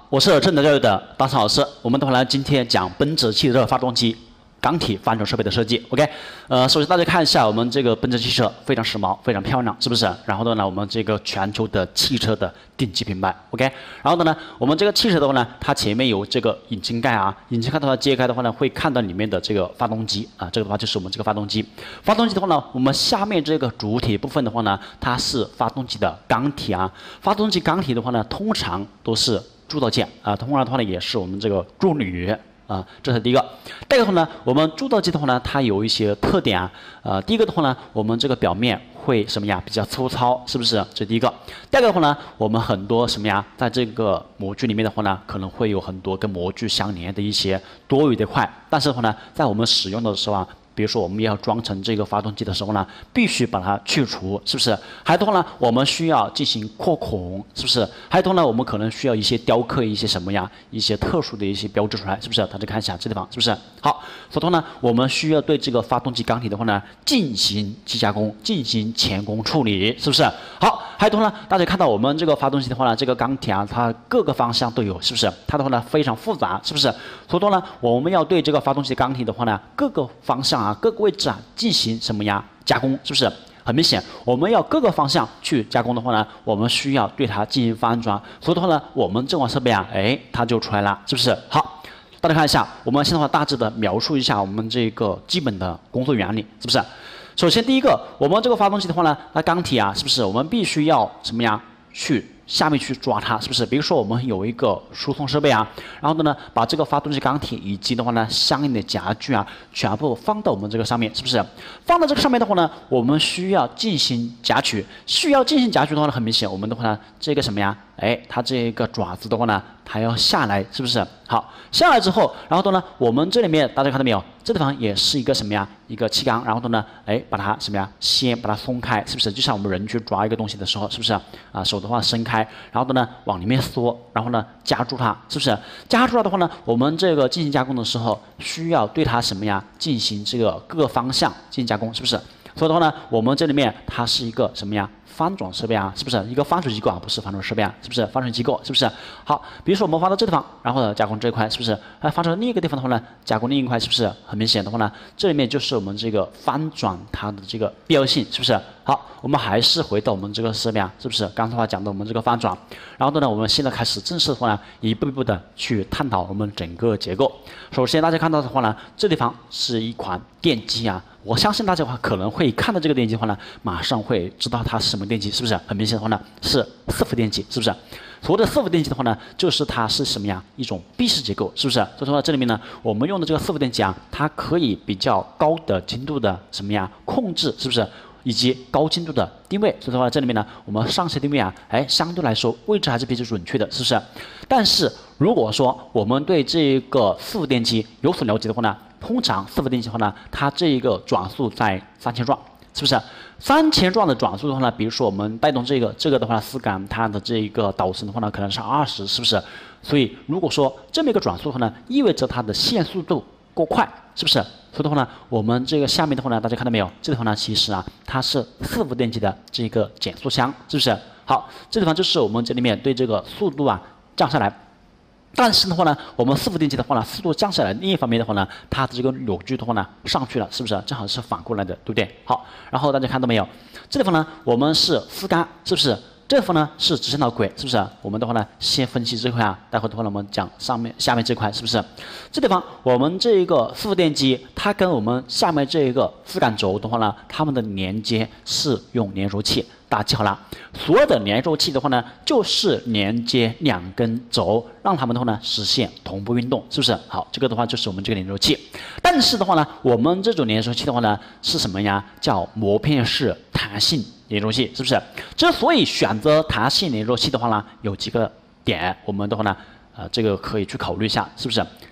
我是正德教育的大成老师。我们的话呢，今天讲奔驰汽车发动机缸体翻转设备的设计。OK，首先大家看一下我们这个奔驰汽车非常时髦，非常漂亮，是不是？然后呢，我们这个全球的汽车的顶级品牌。OK，然后呢，我们这个汽车的话呢，它前面有这个引擎盖啊，引擎盖的话揭开的话呢，会看到里面的这个发动机啊，这个的话就是我们这个发动机。发动机的话呢，我们下面这个主体部分的话呢，它是发动机的缸体啊。发动机缸体的话呢，通常都是铸造件啊，通常的话呢也是我们这个铸铝啊，这是第一个。第二个的话呢，我们铸造机的话呢，它有一些特点啊，第一个的话呢，我们这个表面会什么呀，比较粗糙，是不是？这是第一个。第二个的话呢，我们很多什么呀，在这个模具里面的话呢，可能会有很多跟模具相连的一些多余的块，但是的话呢，在我们使用的时候啊。比如说，我们要装成这个发动机的时候呢，必须把它去除，是不是？还有的话呢，我们需要进行扩孔，是不是？还有的话呢，我们可能需要一些雕刻一些什么呀，一些特殊的一些标志出来，是不是？大家看一下这地方，是不是？好，所以说呢，我们需要对这个发动机缸体的话呢，进行机加工，进行前工处理，是不是？好，还有的话呢，大家看到我们这个发动机的话呢，这个缸体啊，它各个方向都有，是不是？它的话呢非常复杂，是不是？所以说呢，我们要对这个发动机缸体的话呢，各个方向啊。各个位置啊，进行什么呀加工，是不是？很明显，我们要各个方向去加工的话呢，我们需要对它进行翻转。所以的话呢，我们这款设备啊，它就出来了，是不是？好，大家看一下，我们现在的话大致的描述一下我们这个基本的工作原理，是不是？首先第一个，我们这个发动机的话呢，它缸体啊，是不是？我们必须要什么呀？去下面去抓它，是不是？比如说我们有一个输送设备啊，然后呢，把这个发动机缸体以及的话呢，相应的夹具啊，全部放到我们这个上面，是不是？放到这个上面的话呢，我们需要进行夹取。需要进行夹取的话呢，很明显，我们的话呢，这个什么呀？它这个爪子的话呢，它要下来，是不是？好，下来之后，然后呢，我们这里面大家看到没有？这地方也是一个什么呀？一个气缸，然后呢，把它什么呀？先把它松开，是不是？就像我们人去抓一个东西的时候，是不是？啊，手的话伸开，然后呢往里面缩，然后呢夹住它，是不是？夹住它的话呢，我们这个进行加工的时候，需要对它什么呀？进行这个各个方向进行加工，是不是？所以的话呢，我们这里面它是一个什么呀？翻转设备啊，是不是一个翻转机构啊？不是翻转设备啊，是不是翻转机构？是不是？好，比如说我们放到这地方，然后呢加工这一块，是不是？放到另一个地方的话呢，加工另一块，是不是？很明显的话呢，这里面就是我们这个翻转它的这个必要性，是不是？好，我们还是回到我们这个设备啊，是不是？刚才话讲的我们这个翻转，然后呢，我们现在开始正式的话呢，一步一步的去探讨我们整个结构。首先大家看到的话呢，这地方是一款电机啊。我相信大家的话可能会看到这个电机的话呢，马上会知道它是什么电机，是不是？很明显的话呢，是四伏电机，是不是？所谓的四伏电机的话呢，就是它是什么呀？一种闭式结构，是不是？所以说这里面呢，我们用的这个四伏电机啊，它可以比较高的精度的什么呀控制，是不是？以及高精度的定位，所以的话这里面呢，我们上下定位啊，相对来说位置还是比较准确的，是不是？但是如果说我们对这个四伏电机有所了解的话呢，通常四伏电机的话呢，它这一个转速在3000转，是不是？3000转的转速的话呢，比如说我们带动这个的话，丝杆它的这一个导绳的话呢，可能是20，是不是？所以如果说这么一个转速的话呢，意味着它的线速度过快，是不是？所以的话呢，我们这个下面的话呢，大家看到没有？这地方呢，其实啊，它是四伏电机的这个减速箱，是不是？好，这地方就是我们这里面对这个速度啊降下来。但是的话呢，我们四伏电机的话呢，速度降下来，另一方面的话呢，它的这个扭矩的话呢上去了，是不是？正好是反过来的，对不对？好，然后大家看到没有？这地方呢，我们是丝杆，是不是？这方呢是直线导轨，是不是？我们的话呢，先分析这块啊，待会的话呢，我们讲下面这块，是不是？这地方我们这一个四伏电机，它跟我们下面这一个丝杆轴的话呢，它们的连接是用连轴器。大家记好了，所有的连轴器的话呢，就是连接两根轴，让它们的话呢实现同步运动，是不是？好，这个的话就是我们这个连轴器。但是的话呢，我们这种连轴器的话呢，是什么呀？叫膜片式弹性连轴器，是不是？之所以选择弹性连轴器的话呢，有几个点，我们的话呢，这个可以去考虑一下，是不是？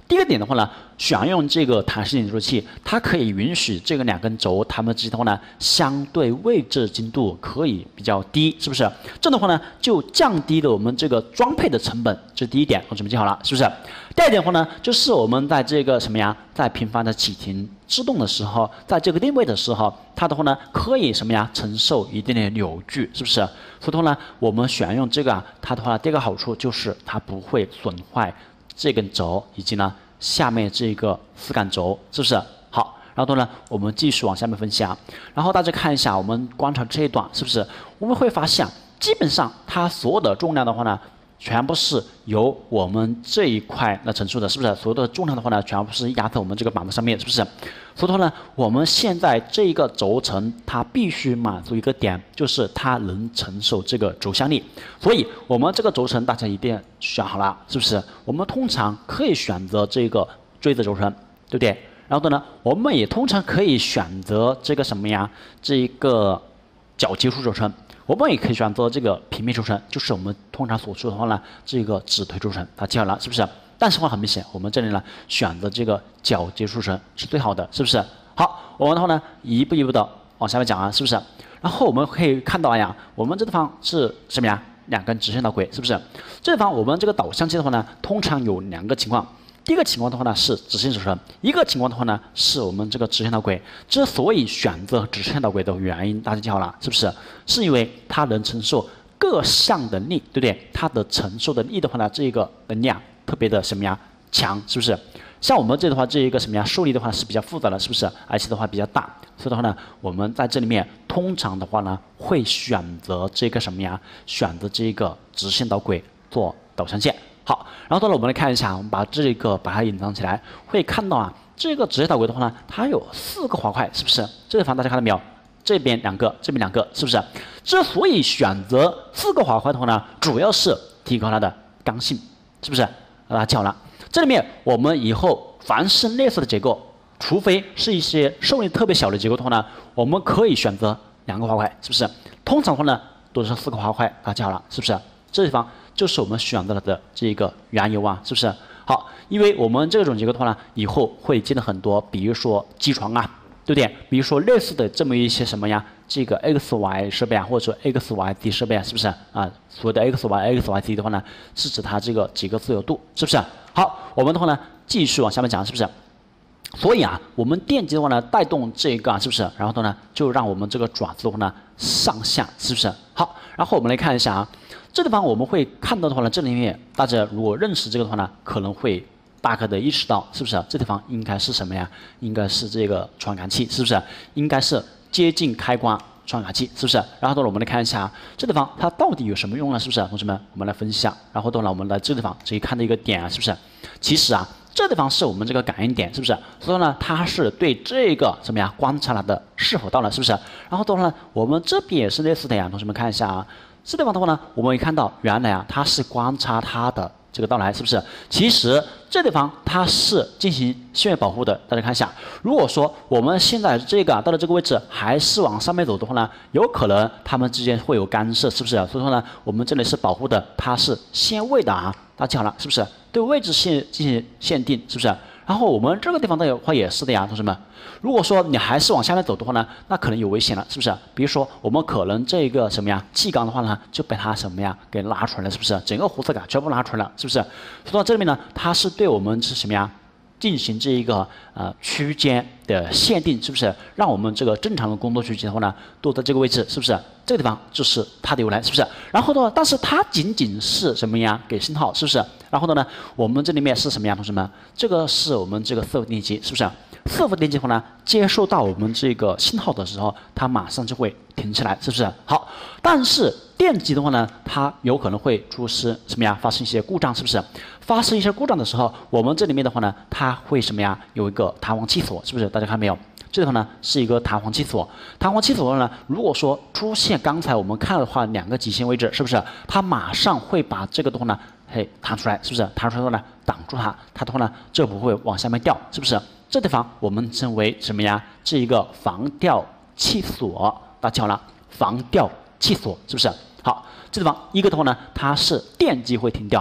第一个点的话呢，选用这个弹性点计器，它可以允许这个2根轴它们之间的话呢，相对位置精度可以比较低，是不是？这样的话呢，就降低了我们这个装配的成本，这是第一点，同学们记好了，是不是？第二点的话呢，就是我们在这个什么呀，在频繁的启停制动的时候，在这个定位的时候，它的话呢，可以什么呀，承受一定的扭矩，是不是？所以的话呢，我们选用这个啊，它的话第二个好处就是它不会损坏这根轴以及呢下面这个4杆轴，是不是？好，然后呢，我们继续往下面分析啊。然后大家看一下，我们观察这一段，是不是？我们会发现，基本上它所有的重量的话呢，全部是由我们这一块来承受的，是不是？所有的重量的话呢，全部是压在我们这个板子上面，是不是？所以说呢，我们现在这一个轴承它必须满足一个点，就是它能承受这个轴向力。所以我们这个轴承大家一定选好了，是不是？我们通常可以选择这个锥子轴承，对不对？然后呢，我们也通常可以选择这个什么呀？这一个角接触轴承。我们也可以选择这个平面轴承，就是我们通常所说的话呢，这个指推轴承，大家记好了，是不是？但是的话很明显，我们这里呢选择这个角接触绳是最好的，是不是？好，我们的话呢一步一步的往下面讲啊，是不是？然后我们可以看到呀，我们这地方是什么呀？2根直线导轨，是不是？这地方我们这个导向器的话呢，通常有2个情况。第一个情况的话呢是直线轴承，一个情况的话呢是我们这个直线导轨。之所以选择直线导轨的原因，大家记好了，是不是？是因为它能承受各项的力，对不对？它的承受的力的话呢，这个能量特别的什么呀强，是不是？像我们这的话，这一个什么呀受力的话是比较复杂的，是不是？而且的话比较大，所以的话呢，我们在这里面通常的话呢会选择这个什么呀？选择这个直线导轨做导向线。好，然后到了我们来看一下，我们把它隐藏起来，会看到啊，这个直线导轨的话呢，它有4个滑块，是不是？这地方大家看到没有？这边2个，这边2个，是不是？之所以选择4个滑块的话呢，主要是提高它的刚性，是不是？大家记好了，这里面我们以后凡是类似的结构，除非是一些受力特别小的结构的话呢，我们可以选择2个滑块，是不是？通常的话呢，都是4个滑块，大家记好了，是不是？这地方就是我们选择了的这一个缘由啊，是不是？好，因为我们这种结构的话呢，以后会见到很多，比如说机床啊，对不对？比如说类似的这么一些什么呀，这个 XY 设备啊，或者说 XYZ 设备啊，是不是啊？所谓的 XYZ 的话呢，是指它这个几个自由度，是不是？好，我们的话呢，继续往下面讲，是不是？所以啊，我们电机的话呢，带动这个啊，是不是？然后呢，就让我们这个爪子的话呢上下，是不是？好，然后我们来看一下啊。这地方我们会看到的话呢，这里面大家如果认识这个的话呢，可能会大概的意识到，是不是？这地方应该是什么呀？应该是这个传感器，是不是？应该是接近开关传感器，是不是？然后呢，我们来看一下这地方它到底有什么用呢？是不是？同学们，我们来分析一下。然后呢，我们来这地方可以看到一个点啊，是不是？其实啊，这地方是我们这个感应点，是不是？所以呢，它是对这个什么呀观察它的是否到了，是不是？然后的话呢，我们这边也是类似的呀，同学们看一下啊。这地方的话呢，我们会看到原来啊，它是观察它的这个到来，是不是？其实这地方它是进行线位保护的。大家看一下，如果说我们现在这个到了这个位置还是往上面走的话呢，有可能它们之间会有干涉，是不是？所以说呢，我们这里是保护的，它是限位的啊，大家记好了，是不是？对位置进行限定，是不是？然后我们这个地方的话也是的呀，同学们。如果说你还是往下面走的话呢，那可能有危险了，是不是？比如说我们可能这个什么呀气缸的话呢，就被它什么呀给拉出来了，是不是？整个活塞杆全部拉出来了，是不是？说到这里面呢，它是对我们是什么呀？进行这一个区间的限定，是不是？让我们这个正常的工作区间的话呢，都在这个位置，是不是？这个地方就是它的由来，是不是？然后呢，但是它仅仅是什么呀？给信号，是不是？然后呢，我们这里面是什么呀，同学们？这个是我们这个4伏电机，是不是？4伏电机的话呢，接收到我们这个信号的时候，它马上就会停起来，是不是？好，但是电机的话呢，它有可能会出示什么呀？发生一些故障，是不是？发生一些故障的时候，我们这里面的话呢，它会什么呀？有一个弹簧器锁，是不是？大家看没有？这地方呢是一个弹簧器锁。弹簧器锁呢，如果说出现刚才我们看的话2个极限位置，是不是？它马上会把这个的话呢，弹出来，是不是？弹出来的话呢，挡住它，它的话呢就不会往下面掉，是不是？这地方我们称为什么呀？这一个防掉气锁，大家记好了，防掉气锁，是不是？好，这地方一个的话呢，它是电机会停掉。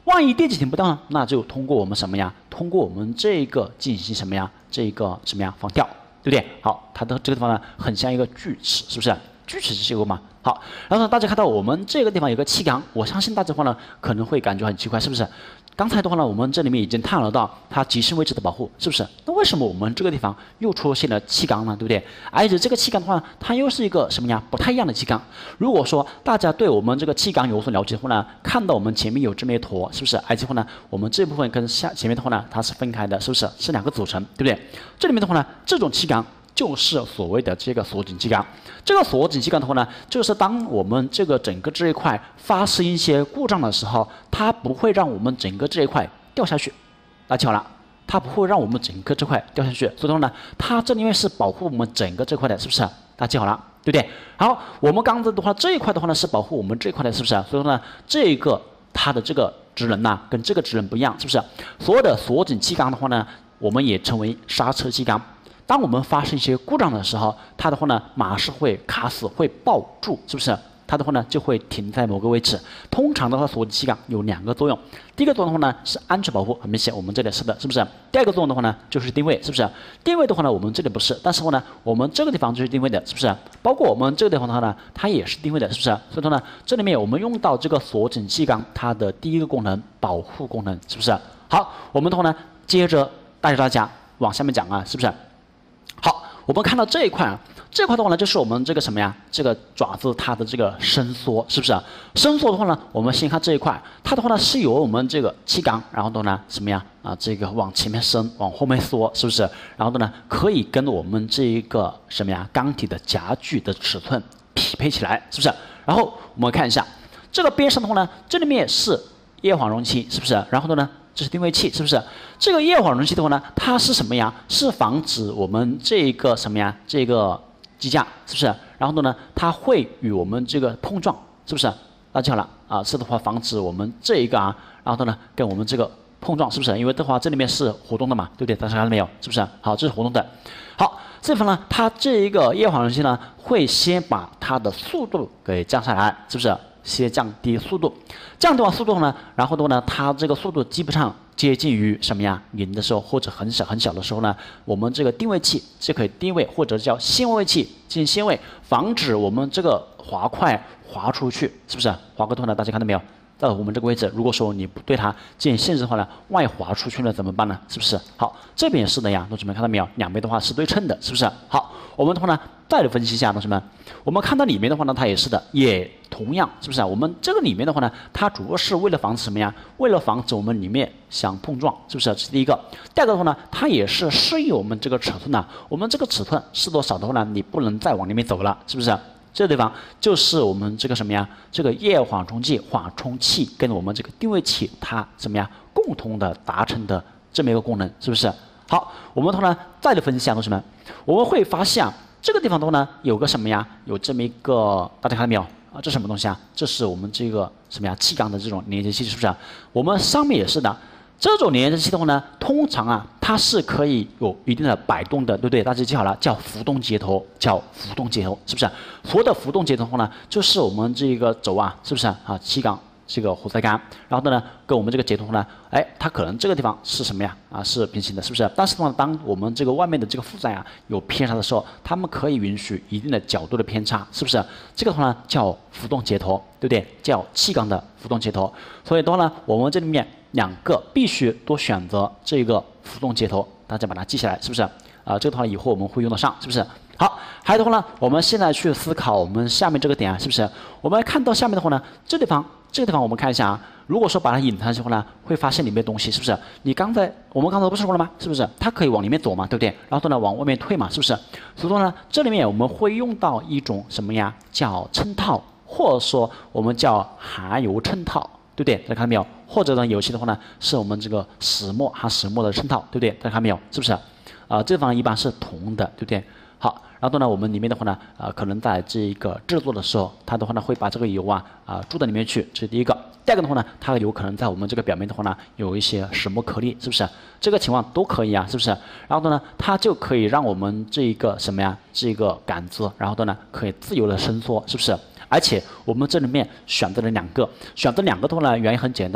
万一电解停不掉呢，那就通过我们什么呀？通过我们这个进行什么呀？这个什么呀？放调，对不对？好，它的这个地方呢，很像一个锯齿，是不是？锯齿结构嘛。好，然后呢，大家看到我们这个地方有个气缸，我相信大家的话呢，可能会感觉很奇怪，是不是？刚才的话呢，我们这里面已经探讨到它极性位置的保护，是不是？那为什么我们这个地方又出现了气缸呢？对不对？而且这个气缸的话，它又是一个什么呀？不太一样的气缸。如果说大家对我们这个气缸有所了解的话呢，看到我们前面有这么一坨，是不是？而且话呢，我们这部分跟前面的话呢，它是分开的，是不是？是两个组成，对不对？这里面的话呢，这种气缸就是所谓的这个锁紧气缸。这个锁紧气缸的话呢，就是当我们这个整个这一块发生一些故障的时候，它不会让我们整个这一块掉下去。大家好了，它不会让我们整个这块掉下去，所以说呢，它这里面是保护我们整个这块的，是不是？大家记好了，对不对？好，我们刚才的话，这一块的话呢是保护我们这一块的，是不是？所以说呢，这个它的这个职能呐，跟这个职能不一样，是不是？所有的锁紧气缸的话呢，我们也称为刹车气缸。当我们发生一些故障的时候，它的话呢，马上会卡死，会抱住，是不是？它的话呢，就会停在某个位置。通常的话，锁紧气缸有两个作用。第一个作用的话呢，是安全保护，很明显，我们这里是的，是不是？第二个作用的话呢，就是定位，是不是？定位的话呢，我们这里不是，但是话呢，我们这个地方就是定位的，是不是？包括我们这个地方的话呢，它也是定位的，是不是？所以说呢，这里面我们用到这个锁紧气缸，它的第一个功能，保护功能，是不是？好，我们的话呢，接着带着大家往下面讲啊，是不是？好，我们看到这一块啊，这块的话呢，就是我们这个什么呀？这个爪子它的这个伸缩，是不是？伸缩的话呢，我们先看这一块，它的话呢是由我们这个气缸，然后呢什么呀？这个往前面伸，往后面缩，是不是？然后呢，可以跟我们这一个什么呀？缸体的夹具的尺寸匹配起来，是不是？然后我们看一下这个边上的话呢，这里面是液缓容器，是不是？然后呢？这是定位器，是不是？这个液缓容器的话呢，它是什么呀？是防止我们这个什么呀？这个机架，是不是？然后呢，它会与我们这个碰撞，是不是？大家好了啊，是的话防止我们这一个啊，然后呢跟我们这个碰撞，是不是？因为的话这里面是活动的嘛，对不对？大家看到没有？是不是？好，这是活动的。好，这地方呢，它这一个液缓容器呢，会先把它的速度给降下来，是不是？先降低速度，降低完速度呢，然后的话呢，它这个速度基本上接近于什么呀？零的时候或者很小很小的时候呢，我们这个定位器就可以定位或者叫限位器进行限位，防止我们这个滑块滑出去，是不是？滑过头呢，大家看到没有？在我们这个位置，如果说你不对它进行限制的话呢，万一滑出去了怎么办呢？是不是？好，这边也是的呀，同学们看到没有？两边的话是对称的，是不是？好，我们的话呢，再来分析一下，同学们，我们看到里面的话呢，它也是的，也同样，是不是？我们这个里面的话呢，它主要是为了防止什么呀？为了防止我们里面相碰撞，是不是？这是第一个。第二个的话呢，它也是适应我们这个尺寸的。我们这个尺寸是多少的话呢，你不能再往里面走了，是不是？这个地方就是我们这个什么呀？这个液缓冲器、缓冲器跟我们这个定位器它什么呀？共同的达成的这么一个功能，是不是？好，我们的话呢，再来分析一下，同学们，我们会发现这个地方的话呢，有个什么呀？有这么一个，大家看到没有？啊，这是什么东西啊？这是我们这个什么呀？气缸的这种连接器，是不是？我们上面也是的。这种连接器的话呢，通常啊，它是可以有一定的摆动的，对不对？大家记好了，叫浮动接头，叫浮动接头，是不是？所谓的浮动接头的话呢，就是我们这个轴啊，是不是啊？气缸这个活塞杆，然后呢，跟我们这个接头呢，哎，它可能这个地方是什么呀？啊，是平行的，是不是？但是的话，当我们这个外面的这个负载啊有偏差的时候，它们可以允许一定的角度的偏差，是不是？这个的话呢，叫浮动接头，对不对？叫气缸的浮动接头。所以的话呢，我们这里面两个必须多选择这个浮动接头，大家把它记下来，是不是？这个的话以后我们会用得上，是不是？好，还有的话呢，我们现在去思考我们下面这个点啊，是不是？我们看到下面的话呢，这个地方我们看一下啊，如果说把它引上去的话呢，会发现里面东西，是不是？我们刚才不是说了吗？是不是？它可以往里面走嘛，对不对？然后呢，往外面退嘛，是不是？所以说呢，这里面我们会用到一种什么呀？叫衬套，或者说我们叫含油衬套，对不对？大家看到没有？或者呢，有些的话呢，是我们这个石墨含石墨的衬套，对不对？大家看到没有？是不是？这方一般是铜的，对不对？好，然后呢，我们里面的话呢，可能在这个制作的时候，它的话呢会把这个油啊注到里面去，这是第一个。第二个的话呢，它有可能在我们这个表面的话呢，有一些石墨颗粒，是不是？这个情况都可以啊，是不是？然后呢，它就可以让我们这个什么呀，这个杆子，然后呢可以自由的伸缩，是不是？而且我们这里面选择了两个的话呢，原因很简单。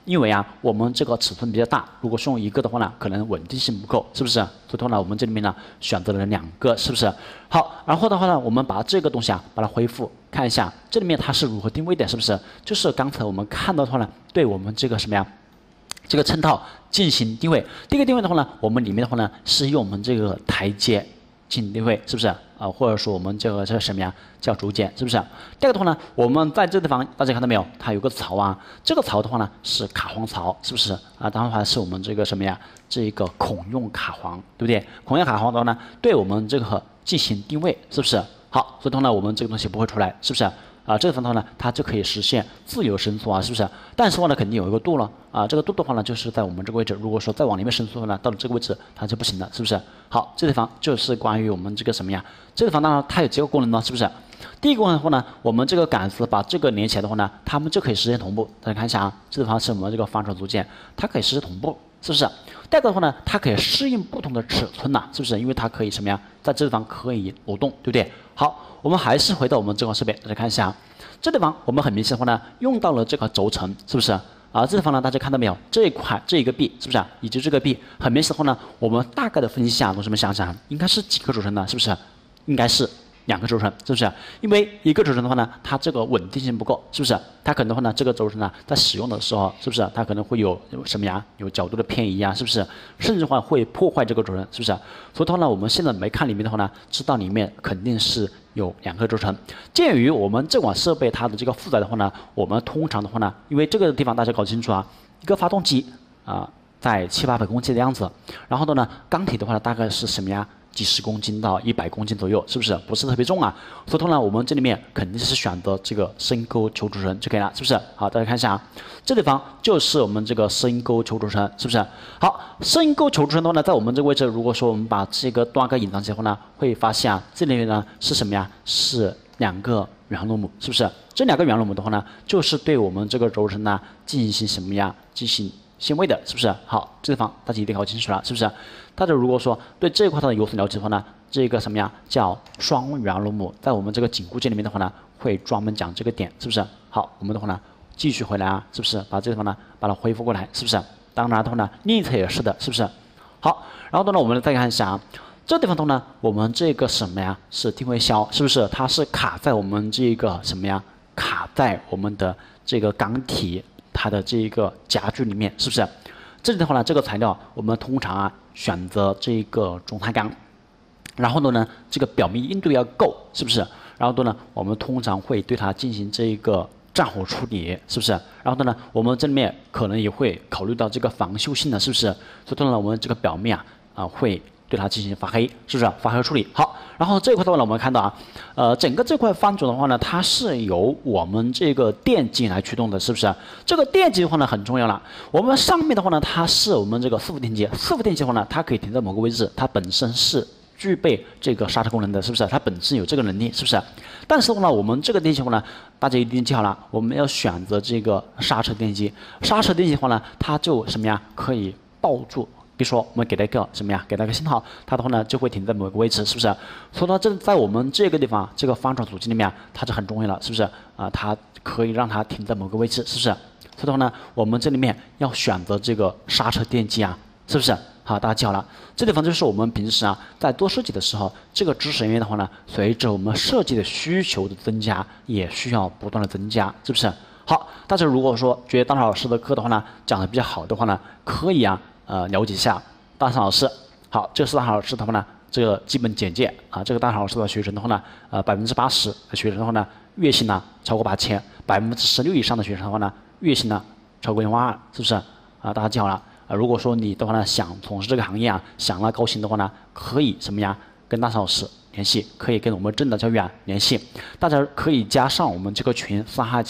因为啊，我们这个尺寸比较大，如果是用一个的话呢，可能稳定性不够，是不是？所以的话呢，我们这里面呢选择了2个，是不是？好，然后的话呢，我们把这个东西啊，把它恢复，看一下这里面它是如何定位的，是不是？就是刚才我们看到的话呢，对我们这个什么呀？这个衬套进行定位。第一个定位的话呢，我们里面的话呢是用我们这个台阶进行定位，是不是？或者说我们这个叫什么呀？叫竹简，是不是？第二个的话呢，我们在这个地方大家看到没有？它有个槽啊，这个槽的话呢是卡簧槽，是不是？当然的话是我们这个什么呀？这个孔用卡簧，对不对？孔用卡簧的话呢，对我们这个进行定位，是不是？好，所以的话呢，我们这个东西不会出来，是不是？这个地方的话呢，它就可以实现自由伸缩啊，是不是？但是的话呢，肯定有一个度了这个度的话呢，就是在我们这个位置。如果说再往里面伸缩呢，到了这个位置它就不行了，是不是？好，这地方就是关于我们这个什么呀？这地方当然它有几个功能呢，是不是？第一个功能的话呢，我们这个杆子把这个连起来的话呢，它们就可以实现同步。大家看一下啊，这地方是我们这个防水组件，它可以实现同步，是不是？第二个的话呢，它可以适应不同的尺寸呐，是不是？因为它可以什么呀？在这地方可以挪动，对不对？好，我们还是回到我们这款设备，大家看一下，这地方我们很明显的话呢，用到了这个轴承，是不是？这地方呢，大家看到没有？这一块这一个臂，是不是？以及这个臂，很明显的话呢，我们大概的分析一下，同学们想想，应该是几个轴承呢？是不是？应该是2个轴承，是不是？因为一个轴承的话呢，它这个稳定性不够，是不是？它可能的话呢，这个轴承呢，在使用的时候，是不是？它可能会有什么呀？有角度的偏移啊，是不是？甚至的话会破坏这个轴承，是不是？所以的话呢，我们现在没看里面的话呢，知道里面肯定是有2个轴承。鉴于我们这款设备它的这个负载的话呢，我们通常的话呢，因为这个地方大家搞清楚啊，一个发动机在700-800公斤的样子，然后呢，钢体的话呢，大概是什么呀？几十公斤到100公斤左右，是不是？不是特别重啊。所以呢，我们这里面肯定是选择这个深沟球轴承就可以了，是不是？好，大家看一下啊，这地方就是我们这个深沟球轴承，是不是？好，深沟球轴承的话呢，在我们这个位置，如果说我们把这个端盖隐藏起来的话呢，会发现啊，这里面呢是什么呀？是2个圆螺母，是不是？这2个圆螺母的话呢，就是对我们这个轴承呢进行什么呀？进行限位的，是不是？好，这地方大家一定搞清楚了，是不是？大家如果说对这一块它有所了解的话呢，这个什么呀叫双圆螺母，在我们这个紧固件里面的话呢，会专门讲这个点，是不是？好，我们的话呢继续回来啊，是不是？把这个地方呢把它恢复过来，是不是？当然的话呢，另一侧也是的，是不是？好，然后呢我们再看一下啊，这地方的话呢，我们这个什么呀是定位销，是不是？它是卡在我们这个什么呀？卡在我们的这个钢体它的这个夹具里面，是不是？这里的话呢，这个材料我们通常选择这个中碳钢，然后呢，这个表面硬度要够，是不是？然后呢，我们通常会对它进行这个战火处理，是不是？然后呢，我们这里面可能也会考虑到这个防锈性的，是不是？所以呢，我们这个表面会对它进行发黑，是不是？发黑处理好。然后这一块的话呢，我们看到整个这块翻转的话呢，它是由我们这个电机来驱动的，是不是？这个电机的话呢很重要了。我们上面的话呢，它是我们这个4伏电机，4伏电机的话呢，它可以停在某个位置，它本身是具备这个刹车功能的，是不是？它本身有这个能力，是不是？但是的话呢，我们这个电机的话呢，大家一定记好了，我们要选择这个刹车电机。刹车电机的话呢，它就什么呀？可以抱住。比如说，我们给它一个什么呀？给它一个信号，它的话呢就会停在某个位置，是不是？所以呢，这在我们这个地方，这个翻转组件里面，它就很重要了，是不是？它可以让它停在某个位置，是不是？所以的话呢，我们这里面要选择这个刹车电机是不是？好，大家记好了，这地方就是我们平时在做设计的时候，这个知识人员的话呢，随着我们设计的需求的增加，也需要不断的增加，是不是？好，大家如果说觉得大老师的课的话呢，讲的比较好的话呢，可以了解一下大山老师。好，这是大山老师的话呢，这个基本简介这个大山老师的学生的话呢，80%的学生的话呢，月薪超过8000%，16%以上的学生的话呢，月薪超过12000，是不是？大家记好了。如果说你的话呢，想从事这个行业想拉高薪的话呢，可以什么呀？跟大山老师联系，可以跟我们正达教育联系。大家可以加上我们这个群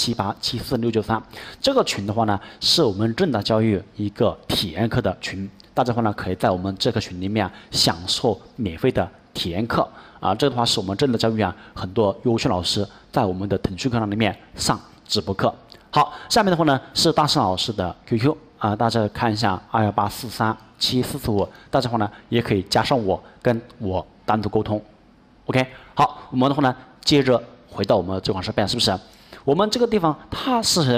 3278746993，这个群的话呢，是我们正达教育一个体验课的群。大家的话呢，可以在我们这个群里面享受免费的体验课这个的话是我们正达教育很多优秀老师在我们的腾讯课堂里面上直播课。好，下面的话呢是大山老师的 QQ。大家看一下218437445，大家的话呢也可以加上我，跟我单独沟通。OK， 好，我们的话呢接着回到我们这款设备，是不是？我们这个地方它是什么呀？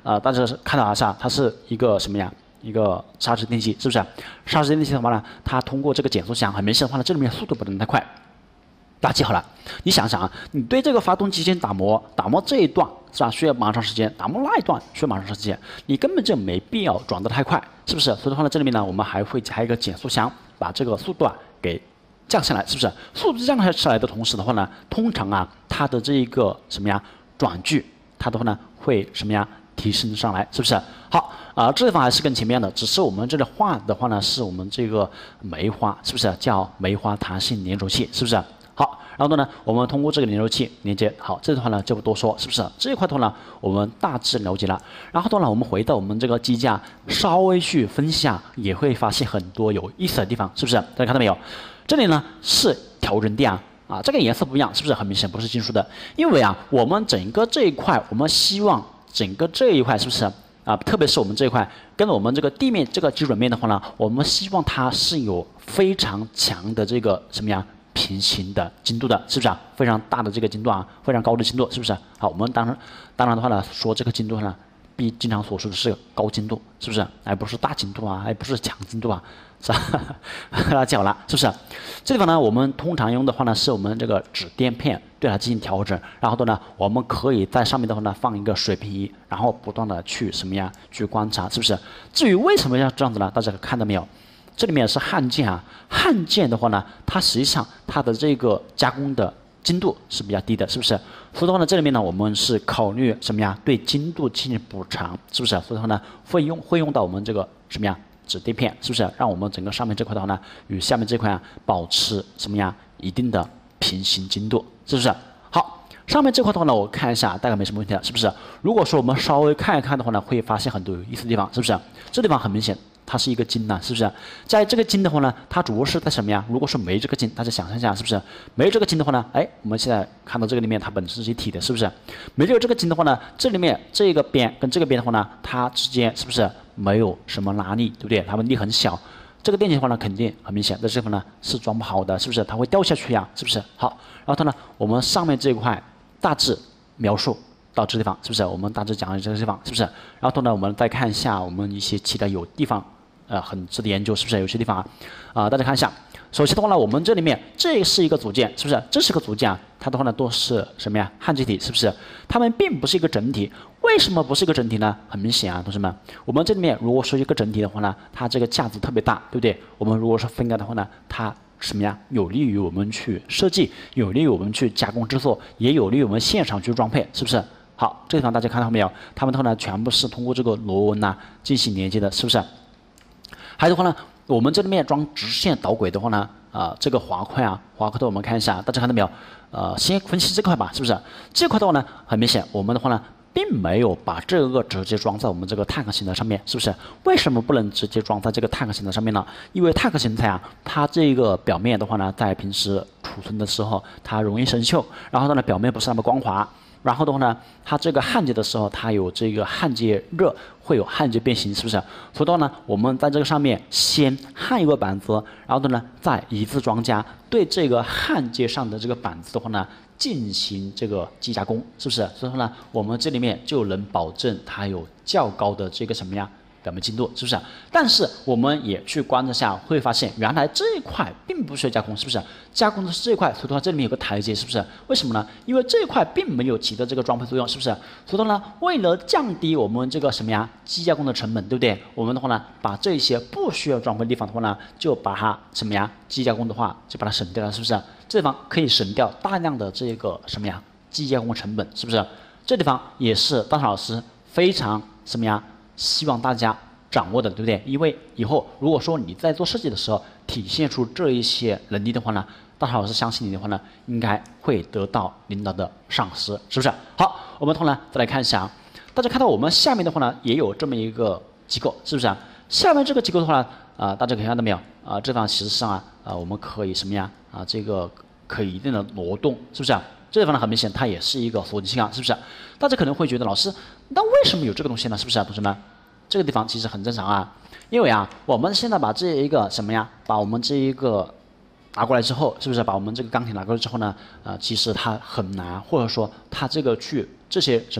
大家看到它是一个什么呀？一个砂石电机，是不是？砂石电机的话呢，它通过这个减速箱，很明显的话呢，这里面速度不能太快。大家记好了，你想想啊，你对这个发动机进行打磨这一段是吧，需要蛮长时间；打磨那一段需要蛮长时间，你根本就没必要转得太快，是不是？所以的话呢，这里面呢，我们还会加一个减速箱，把这个速度给降下来，是不是？速度降下来的同时的话呢，通常它的这一个什么呀，转距，它的话呢会什么呀？提升上来，是不是？好这地方还是跟前面的，只是我们这里画的话呢，是我们这个梅花，是不是叫梅花弹性连轴器，是不是？好，然后呢，我们通过这个连轴器连接，好，这的话呢就不多说，是不是？这一块的话呢，我们大致了解了。然后的话呢，我们回到我们这个机架，稍微去分析也会发现很多有意思的地方，是不是？大家看到没有？这里呢是调整垫这个颜色不一样，是不是很明显不是金属的？因为我们整个这一块，我们希望整个这一块是不是特别是我们这一块跟我们这个地面这个基准面的话呢，我们希望它是有非常强的这个什么呀平行的精度的，是不是非常大的这个精度非常高的精度，是不是？好，我们当然的话呢，说这个精度呢，比经常所说的是高精度，是不是？而不是大精度而不是强精度是吧？大家记好了，是不是？这地方呢，我们通常用的话呢，是我们这个指垫片对它进行调整，然后呢，我们可以在上面的话呢放一个水平仪，然后不断的去什么呀，去观察，是不是？至于为什么要这样子呢？大家看到没有？这里面是焊件焊件的话呢，它实际上它的这个加工的精度是比较低的，是不是？所以的话呢，这里面呢，我们是考虑什么呀？对精度进行补偿，是不是？所以的话呢，会用到我们这个什么呀？指垫片，是不是？让我们整个上面这块的话呢，与下面这块保持什么呀？一定的平行精度，是不是？好，上面这块的话呢，我看一下大概没什么问题了，是不是？如果说我们稍微看一看的话呢，会发现很多有意思的地方，是不是？这地方很明显。它是一个筋是不是？在这个筋的话呢，它主要是在什么呀？如果说没这个筋，大家想象一下，是不是？没这个筋的话呢，我们现在看到这个里面它本身是一体的，是不是？没有这个筋的话呢，这里面这个边跟这个边的话呢，它之间是不是没有什么拉力，对不对？它们力很小。这个电极的话呢，肯定很明显，在这地方呢是装不好的，是不是？它会掉下去是不是？好，然后它呢，我们上面这一块大致描述到这地方，是不是？我们大致讲了这个地方，是不是？然后呢，我们再看一下我们一些其他有地方。很值得研究，是不是？有些地方大家看一下。首先的话呢，我们这里面这是一个组件，是不是？这是个组件它的话呢都是什么呀？焊接体，是不是？它们并不是一个整体。为什么不是一个整体呢？很明显同学们，我们这里面如果说一个整体的话呢，它这个架子特别大，对不对？我们如果说分开的话呢，它什么呀？有利于我们去设计，有利于我们去加工制作，也有利于我们现场去装配，是不是？好，这地方大家看到没有？它们的话呢，全部是通过这个螺纹进行连接的，是不是？还有的话呢，我们这里面装直线导轨的话呢，这个滑块滑块的我们看一下，大家看到没有？先分析这块吧，是不是？这块的话呢，很明显，我们的话呢，并没有把这个直接装在我们这个碳克形态上面，是不是？为什么不能直接装在这个碳克形态上面呢？因为碳克形态它这个表面的话呢，在平时储存的时候，它容易生锈，然后呢，表面不是那么光滑。然后的话呢，它这个焊接的时候，它有这个焊接热，会有焊接变形，是不是？所以的话呢，我们在这个上面先焊一个板子，然后的呢，再一次装加，对这个焊接上的这个板子的话呢，进行这个机加工，是不是？所以说呢，我们这里面就能保证它有较高的这个什么呀？表面精度，是不是？但是我们也去观察下，会发现原来这一块并不需要加工，是不是？加工的是这一块，所以的话这里面有个台阶，是不是？为什么呢？因为这一块并没有起到这个装配作用，是不是？所以的话呢，为了降低我们这个什么呀机加工的成本，对不对？我们的话呢，把这些不需要装配的地方的话呢，就把它什么呀机加工的话就把它省掉了，是不是？这地方可以省掉大量的这个什么呀机加工成本，是不是？这地方也是大老师非常什么呀？希望大家掌握的，对不对？因为以后如果说你在做设计的时候体现出这一些能力的话呢，大老师相信你的话呢，应该会得到领导的赏识，是不是？好，我们再来看一下大家看到我们下面的话呢，也有这么一个机构，是不是？下面这个机构的话呢，大家可以看到没有？这地方其实上我们可以什么呀？这个可以一定的挪动，是不是？这地方呢，很明显它也是一个锁定性是不是？大家可能会觉得老师，那为什么有这个东西呢？是不是同学们？这个地方其实很正常因为我们现在把这一个什么呀，把我们这一个拿过来之后，是不是把我们这个钢铁拿过来之后呢？其实它很难，或者说它这个这些什么呀，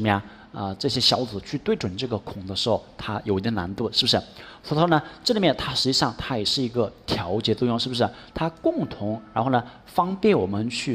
这些销子去对准这个孔的时候，它有一定难度，是不是？所以说呢，这里面它实际上它也是一个调节作用，是不是？它共同，然后呢，方便我们去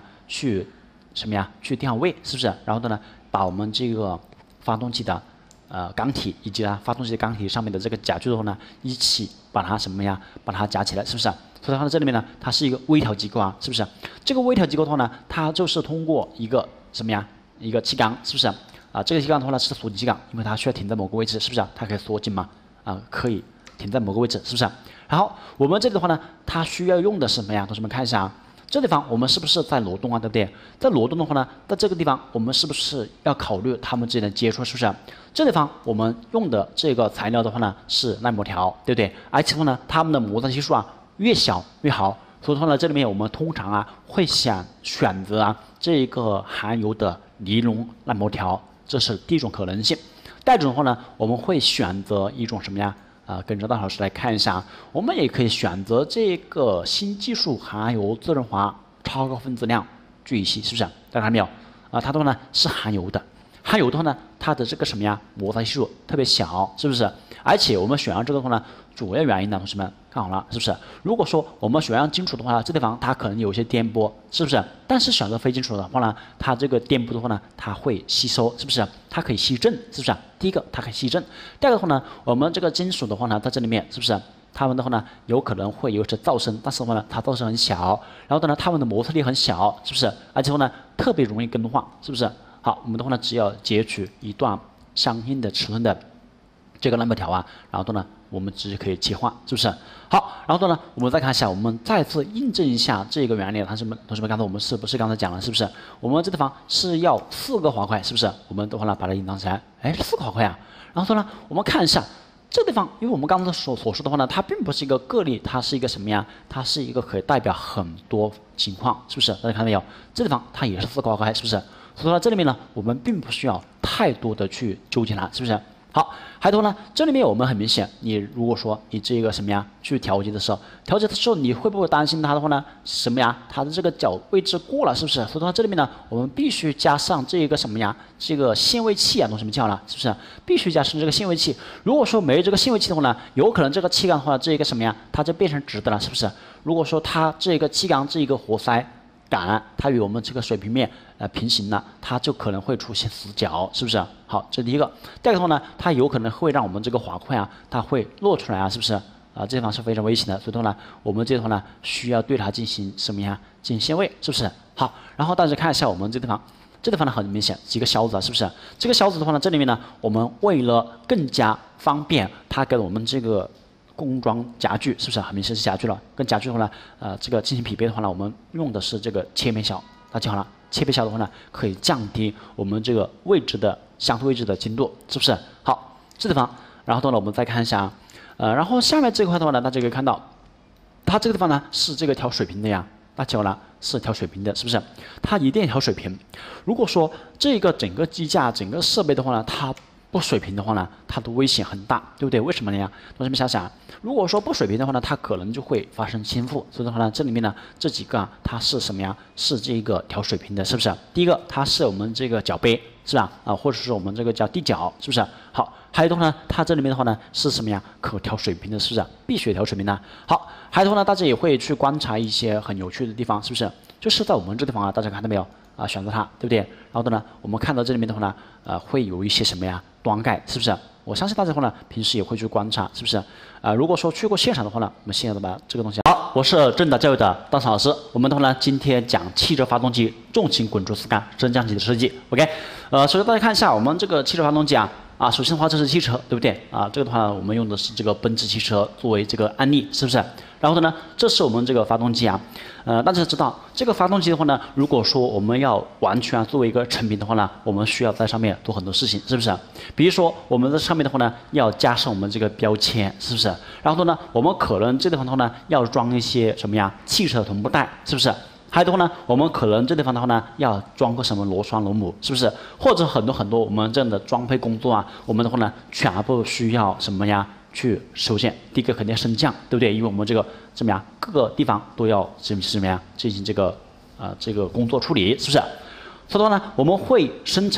去调位，是不是？然后呢，把我们这个发动机的缸体以及呢发动机缸体上面的这个夹具的话呢，一起把它把它夹起来，是不是？所以它这里面呢，它是一个微调机构啊，是不是？这个微调机构的话呢，它就是通过一个一个气缸，是不是？这个气缸的话呢是锁紧气缸，因为它需要停在某个位置，是不是？它可以锁紧嘛？可以停在某个位置，是不是？然后我们这里的话呢，它需要用的是什么呀？同学们看一下啊，这地方我们是不是在挪动啊？对不对？在挪动的话呢，在这个地方我们是不是要考虑它们之间的接触？是不是？这地方我们用的这个材料的话呢是耐磨条，对不对？而且呢，它们的摩擦系数越小越好。所以说呢，这里面我们通常会选择这个含油的尼龙耐磨条，这是第一种可能性。第二种的话呢，我们会选择一种什么呀？跟着大老师来看一下，我们也可以选择这个新技术含油自润滑超高分子量聚乙烯，是不是？大家看到没有？它的话呢是含油的，含油的话呢，它的这个摩擦系数特别小，是不是？而且我们选上这个的话呢，主要原因呢，同学们看好了，是不是？如果说我们选上金属的话，这地方它可能有一些颠簸，是不是？但是选择非金属的话呢，它这个颠簸的话呢，它会吸收，是不是？它可以吸震，是不是？第一个它可以吸震，第二个的话呢，我们这个金属的话呢，在这里面是不是？它们的话呢，有可能会有些噪声，但是的话呢，它噪声很小，然后呢，它们的摩擦力很小，是不是？而且呢，特别容易更换，是不是？好，我们的话呢，只要截取一段相应的尺寸的这个耐磨条然后呢，我们直接可以切换，是不是？好，然后呢，我们再看一下，我们再次印证一下这个原理，同学们，刚才我们是不是刚才讲了，是不是？我们这地方是要4个滑块，是不是？我们的话呢，把它隐藏起来，4个滑块然后呢，我们看一下这地方，因为我们刚才所说的话呢，它并不是一个个例，它是一个什么呀？它是一个可以代表很多情况，是不是？大家看到没有？这地方它也是4个滑块，是不是？所以说这里面呢，我们并不需要太多的去纠结它，是不是？好，还有呢，这里面我们很明显，你如果说你这个去调节的时候，你会不会担心它的话呢？它的这个角位置过了，是不是？所以说这里面呢，我们必须加上这个这个限位器同学们记好了，是不是？必须加上这个限位器。如果说没有这个限位器的话呢，有可能这个气缸的话，这个它就变成直的了，是不是？如果说它这个气缸这一个活塞杆它与我们这个水平面平行了，它就可能会出现死角，是不是？好，这是第一个。第二个的话呢，它有可能会让我们这个滑块它会落出来是不是？这地方是非常危险的，所以的话呢，我们这地方呢需要对它进行什么呀？进行限位，是不是？好，然后大家看一下我们这地方。这地方呢很明显，几个销子是不是？这个销子的话呢，这里面呢，我们为了更加方便它给我们这个工装夹具，是不是很明显是夹具了？跟夹具的话呢，这个进行匹配的话呢，我们用的是这个切面销，大家记好了，切面销的话呢，可以降低我们这个相对位置的精度，是不是？好，这地方，然后呢，我们再看一下然后下面这块的话呢，大家可以看到，它这个地方呢是这个调水平的呀，大家记好了，是调水平的，是不是？它一定要调水平。如果说这个整个机架、整个设备的话呢，它不水平的话呢，它的危险很大，对不对？为什么呢？同学们想想，如果说不水平的话呢，它可能就会发生倾覆。所以的话呢，这里面呢这几个它是什么呀？是这个调水平的，是不是？第一个它是我们这个脚杯，是吧？或者是我们这个叫地脚，是不是？好，还有的话呢，它这里面的话呢是什么呀？可调水平的，是不是？必须调水平的。好，还有的话呢，大家也会去观察一些很有趣的地方，是不是？就是在我们这地方大家看到没有？选择它，对不对？然后的呢，我们看到这里面的话呢，会有一些什么呀？端盖，是不是？我相信大家的话呢，平时也会去观察，是不是？如果说去过现场的话呢，我们现在把这个东西。好，我是正达教育的大成老师。我们的话呢，今天讲汽车发动机重型滚珠丝杆升降机的设计。OK，首先大家看一下我们这个汽车发动机首先的话这是汽车，对不对？这个的话我们用的是这个奔驰汽车作为这个案例，是不是？然后呢，这是我们这个发动机大家知道这个发动机的话呢，如果说我们要完全作为一个成品的话呢，我们需要在上面做很多事情，是不是？比如说我们在上面的话呢，要加上我们这个标签，是不是？然后呢，我们可能这地方的话呢，要装一些什么呀？汽车的同步带，是不是？还有的话呢，我们可能这地方的话呢，要装个什么螺栓螺母，是不是？或者很多我们这样的装配工作我们的话呢，全部需要什么呀？去首先第一个肯定要升降，对不对？因为我们这个怎么样，各个地方都要什么呀？进行这个这个工作处理，是不是？所以的话呢，我们会生产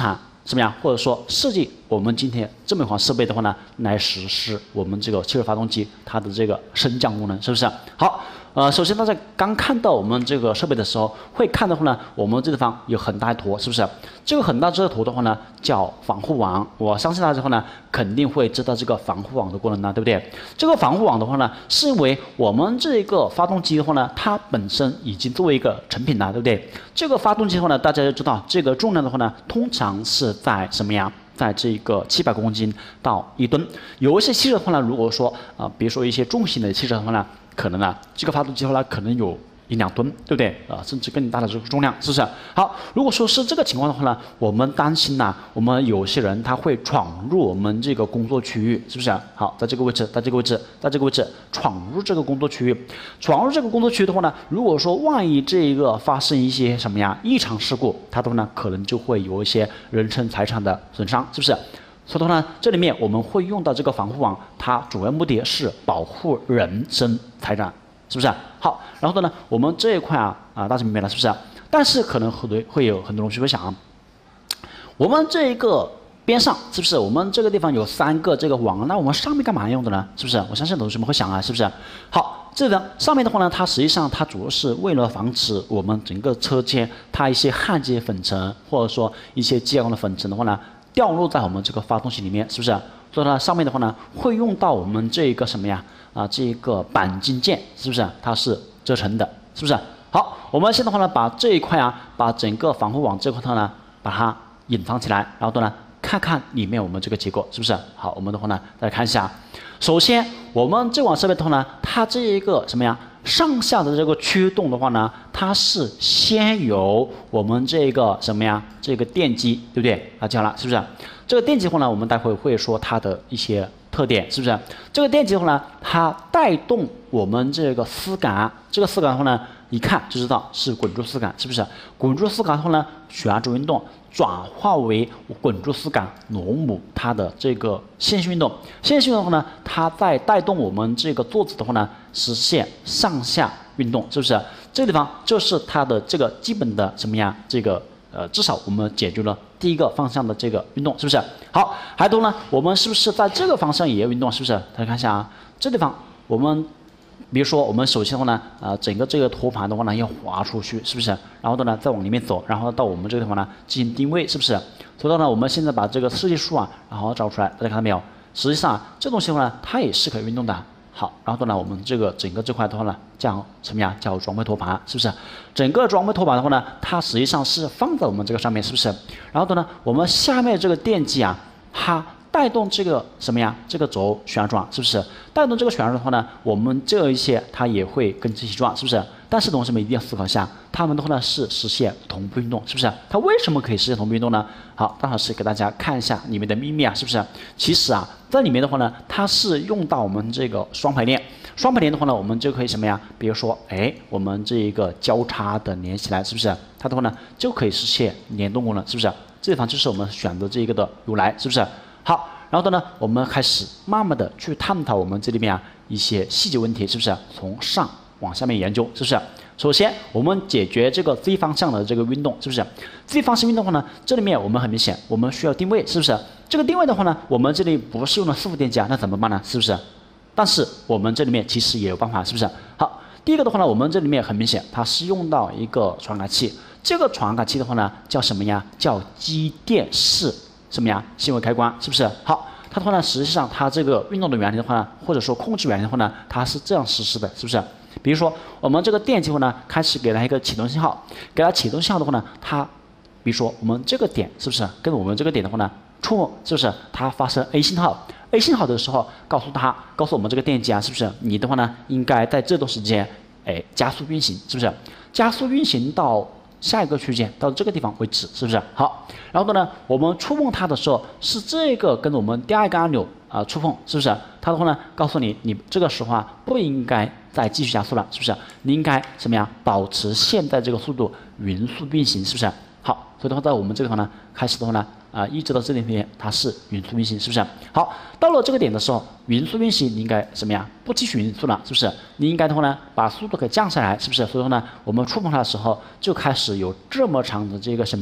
什么呀？或者说设计我们今天这么一款设备的话呢，来实施我们这个汽车发动机它的这个升降功能，是不是？好，首先大家刚看到我们这个设备的时候，会看到的话呢，我们这地方有很大一坨，是不是？这个很大这个坨的话呢，叫防护网。我相信大家后呢，肯定会知道这个防护网的功能呢，对不对？这个防护网的话呢，是因为我们这个发动机的话呢，它本身已经作为一个成品了，对不对？这个发动机的话呢，大家要知道，这个重量的话呢，通常是在什么呀？在这个700公斤到1吨。有一些汽车的话呢，如果说比如说一些重型的汽车的话呢，可能呢这个发动机的话呢，可能有1、2吨，对不对？甚至更大的这个重量，是不是？好，如果说是这个情况的话呢，我们担心呢，我们有些人他会闯入我们这个工作区域，是不是？好，在这个位置，在这个位置，在这个位置闯入这个工作区域，闯入这个工作区域的话呢，如果说万一这个发生一些什么呀异常事故，它的话呢，可能就会有一些人身财产的损伤，是不是？所以的话呢，这里面我们会用到这个防护网，它主要目的是保护人身财产。是不是？好，然后呢，我们这一块大家明白了是不是？但是可能会有很多同学会想，我们这一个边上是不是？我们这个地方有3个这个网，那我们上面干嘛用的呢？是不是？我相信同学们会想是不是？好，这个上面的话呢，它实际上它主要是为了防止我们整个车间它一些焊接粉尘或者说一些激光的粉尘的话呢，掉落在我们这个发动机里面，是不是？所以呢，上面的话呢，会用到我们这个什么呀？这个钣金件，是不是？它是折成的，是不是？好，我们现在的话呢，把这一块把整个防护网这块呢，把它隐藏起来，然后呢，看看里面我们这个结构是不是？好，我们的话呢，再看一下。首先，我们这款设备的话呢，它这一个什么呀？上下的这个驱动的话呢，它是先由我们这个什么呀？这个电机，对不对？记好了，是不是？这个电机的话呢，我们待会会说它的一些特点，是不是？这个电机的话呢，它带动我们这个丝杆，这个丝杆的话呢，一看就知道是滚珠丝杆，是不是？滚珠丝杆的话呢，旋转运动转化为滚珠丝杆螺母它的这个线性运动，线性运动的话呢，它在带动我们这个座子的话呢，实现上下运动，是不是？这个地方就是它的这个基本的什么呀？这个至少我们解决了第一个方向的这个运动，是不是？好，还有呢，我们是不是在这个方向也要运动？是不是？大家看一下这地方我们。比如说，我们首先的话呢，整个这个托盘的话呢要滑出去，是不是？然后呢，再往里面走，然后到我们这个地方呢进行定位，是不是？所以呢，我们现在把这个设计书然后找出来，大家看到没有？实际上这东西的话呢，它也是可以运动的。好，然后呢，我们这个整个这块的话呢，叫什么呀？叫装备托盘，是不是？整个装备托盘的话呢，它实际上是放在我们这个上面，是不是？然后呢，我们下面这个电机它带动这个什么呀？这个轴旋转，是不是？带动这个旋转的话呢，我们这一些它也会跟着一起转，是不是？但是同学们一定要思考一下，它们的话呢是实现同步运动，是不是？它为什么可以实现同步运动呢？好，张老师给大家看一下里面的秘密是不是？其实在里面的话呢，它是用到我们这个双排链。双排链的话呢，我们就可以什么呀？比如说，我们这一个交叉的连起来，是不是？它的话呢就可以实现联动功能，是不是？这地方就是我们选择这一个的由来，是不是？好，然后呢，我们开始慢慢的去探讨我们这里面一些细节问题，是不是？从上往下面研究，是不是？首先，我们解决这个 Z 方向的这个运动，是不是 ？Z 方向运动的话呢，这里面我们很明显，我们需要定位，是不是？这个定位的话呢，我们这里不是用了4伏电机那怎么办呢？是不是？但是我们这里面其实也有办法，是不是？好，第一个的话呢，我们这里面很明显，它是用到一个传感器，这个传感器的话呢，叫什么呀？叫机电式什么呀？行为开关，是不是？好，它的话呢，实际上它这个运动的原理的话呢，或者说控制原理的话呢，它是这样实施的，是不是？比如说我们这个电机的话呢，开始给它一个启动信号，给它启动信号的话呢，它比如说我们这个点是不是跟我们这个点的话呢触摸，是不是？它发生 A 信号 ，A 信号的时候告诉我们这个电机是不是？你的话呢，应该在这段时间加速运行，是不是？加速运行到下一个区间到这个地方为止，是不是？好，然后呢，我们触碰它的时候是这个跟我们第二个按钮触碰，是不是？它的话呢，告诉你这个时候不应该再继续加速了，是不是？你应该什么呀？保持现在这个速度，匀速运行，是不是？好，所以的话，在我们这个地方呢，开始的话呢，一直到这里面它是匀速运行，是不是？好，到了这个点的时候，匀速运行你应该什么呀？不继续匀速了，是不是？你应该的话呢，把速度给降下来，是不是？所以说呢，我们触碰它的时候就开始有这么长的这个什么呀？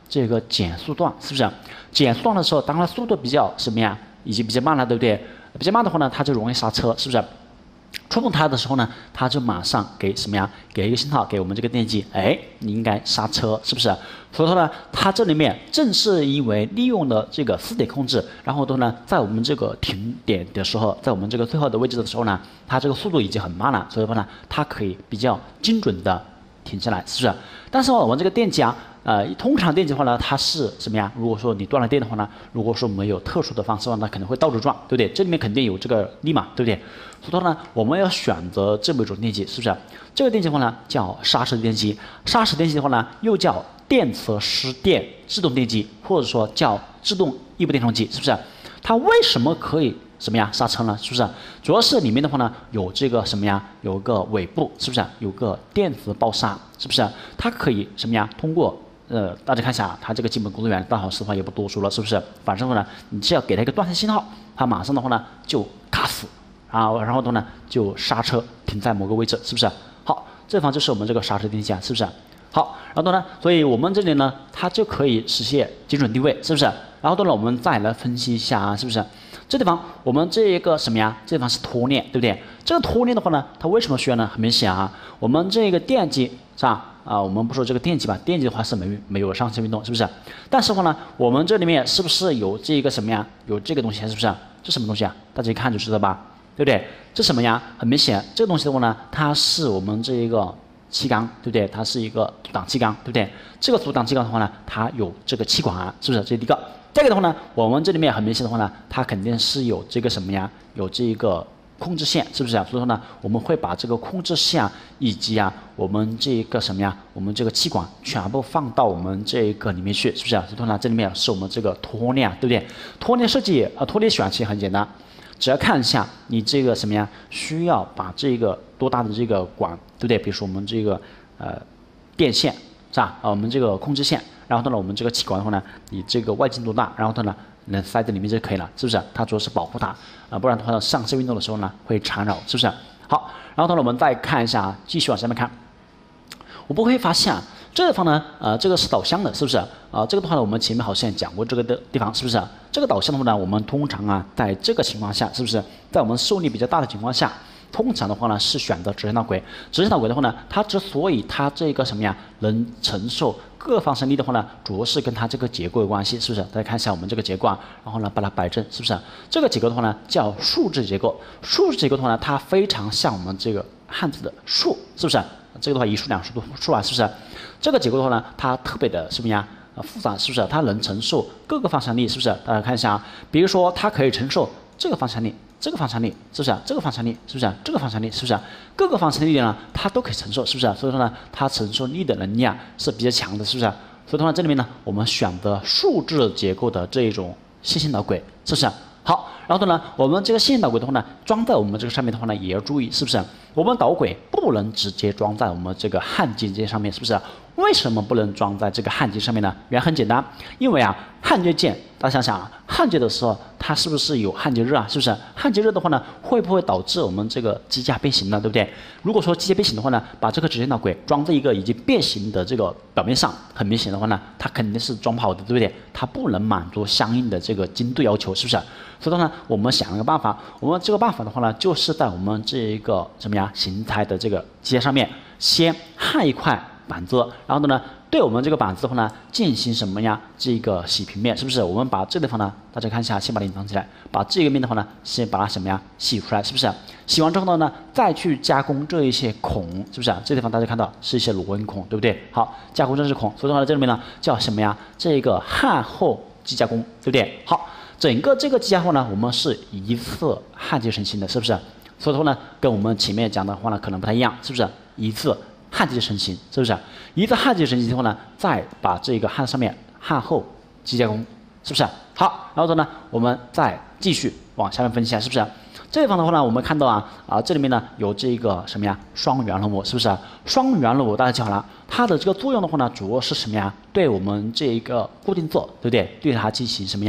这个减速段，是不是？减速段的时候，当它速度比较什么呀，已经比较慢了，对不对？比较慢的话呢，它就容易刹车，是不是？触碰它的时候呢，它就马上给什么呀？给一个信号给我们这个电机，哎，你应该刹车，是不是？所以说呢，它这里面正是因为利用了这个4点控制，然后呢，在我们这个停点的时候，在我们这个最后的位置的时候呢，它这个速度已经很慢了，所以说呢，它可以比较精准的停下来，是不是？但是我们这个电机啊。通常电机的话呢，它是什么呀？如果说你断了电的话呢，如果说没有特殊的方式的话，那可能会倒着转，对不对？这里面肯定有这个力嘛，对不对？所以说呢，我们要选择这么一种电机，是不是？这个电机的话呢，叫刹车电机。刹车电机的话呢，又叫电磁失电制动电机，或者说叫自动异步电容机，是不是？它为什么可以什么呀刹车呢？是不是？主要是里面的话呢，有这个什么呀？有个尾部，是不是？有个电磁包刹，是不是？它可以什么呀？通过大家看一下，它这个基本工作原理，断好时的话也不多说了，是不是？反正呢，你只要给它一个断线信号，它马上的话呢就卡死啊，然后呢就刹车停在某个位置，是不是？好，这方就是我们这个刹车电机啊，是不是？好，然后呢，所以我们这里呢，它就可以实现精准定位，是不是？然后呢，我们再来分析一下，是不是？这地方我们这一个什么呀？这地方是脱链，对不对？这个脱链的话呢，它为什么需要呢？很明显啊，我们这个电机是吧？我们不说这个电机吧，电机的话是没有上下运动，是不是？但是的话呢，我们这里面是不是有这个什么呀？有这个东西，是不是？这什么东西啊？大家一看就知道吧，对不对？这什么呀？很明显，这个东西的话呢，它是我们这一个气缸，对不对？它是一个阻挡气缸，对不对？这个阻挡气缸的话呢，它有这个气管，是不是？这是第一个。第二个的话呢，我们这里面很明显的话呢，它肯定是有这个什么呀？有这个控制线，是不是啊？所以说呢，我们会把这个控制线以及我们这个什么呀？我们这个气管全部放到我们这个里面去，是不是啊？所以说呢，这里面是我们这个脱链，对不对？脱链设计脱链选其实很简单，只要看一下你这个什么呀？需要把这个多大的这个管，对不对？比如说我们这个电线是吧？我们这个控制线。然后呢，我们这个气管的话呢，你这个外径多大，然后呢能塞在里面就可以了，是不是？它主要是保护它不然的话呢，上下运动的时候呢会缠绕，是不是？好，然后呢我们再看一下，继续往下面看，我们会发现这个地方呢，这个是导向的，是不是？这个的话呢，我们前面好像讲过这个的地方，是不是？这个导向的话呢，我们通常在这个情况下，是不是？在我们受力比较大的情况下。通常的话呢是选择直线导轨，直线导轨的话呢，它之所以它这个什么呀能承受各方向力的话呢，主要是跟它这个结构有关系，是不是？大家看一下我们这个结构然后呢把它摆正，是不是？这个结构的话呢叫竖置结构，竖置结构的话呢，它非常像我们这个汉字的竖，是不是？这个的话一竖两竖的竖是不是？这个结构的话呢，它特别的什么呀？复杂，是不是？它能承受各个方向力，是不是？大家看一下比如说它可以承受这个方向力。这个方向力是不是？这个方向力是不是？这个方向力是不是？各个方向力呢，它都可以承受，是不是？所以说呢，它承受力的能力是比较强的，是不是？所以的话，这里面呢，我们选择竖置结构的这一种线性导轨，是不是？好，然后呢，我们这个线性导轨的话呢，装在我们这个上面的话呢，也要注意，是不是？我们导轨不能直接装在我们这个焊接件上面，是不是？为什么不能装在这个焊接上面呢？原因很简单，因为焊接件，大家想想焊接的时候，它是不是有焊接热是不是？焊接热的话呢，会不会导致我们这个机架变形呢？对不对？如果说机架变形的话呢，把这个直线导轨装在一个已经变形的这个表面上，很明显的话呢，它肯定是装不好的，对不对？它不能满足相应的这个精度要求，是不是？所以说呢，我们想了个办法，我们这个办法的话呢，就是在我们这一个什么呀形态的这个机架上面，先焊一块板子，然后呢，对我们这个板子的话呢，进行什么呀？这个洗平面，是不是？我们把这个地方呢，大家看一下，先把它隐藏起来，把这个面的话呢，先把它什么呀？洗出来，是不是？洗完之后呢，再去加工这一些孔，是不是？这地方大家看到是一些螺纹孔，对不对？好，加工这些孔，所以的话呢，这里面呢叫什么呀？这个焊后机加工，对不对？好，整个这个机加工呢，我们是一次焊接成型的，是不是？所以说呢，跟我们前面讲的话呢，可能不太一样，是不是？一次焊接成型，是不是？一次焊接成型之后呢，再把这个焊上面焊后机加工，是不是？好，然后呢，我们再继续往下面分析是不是？这地方的话呢，我们看到这里面呢有这个什么呀？双圆螺母，是不是？双圆螺母大家记好了，它的这个作用的话呢，主要是什么呀？对我们这一个固定座，对不对？对它进行什么呀？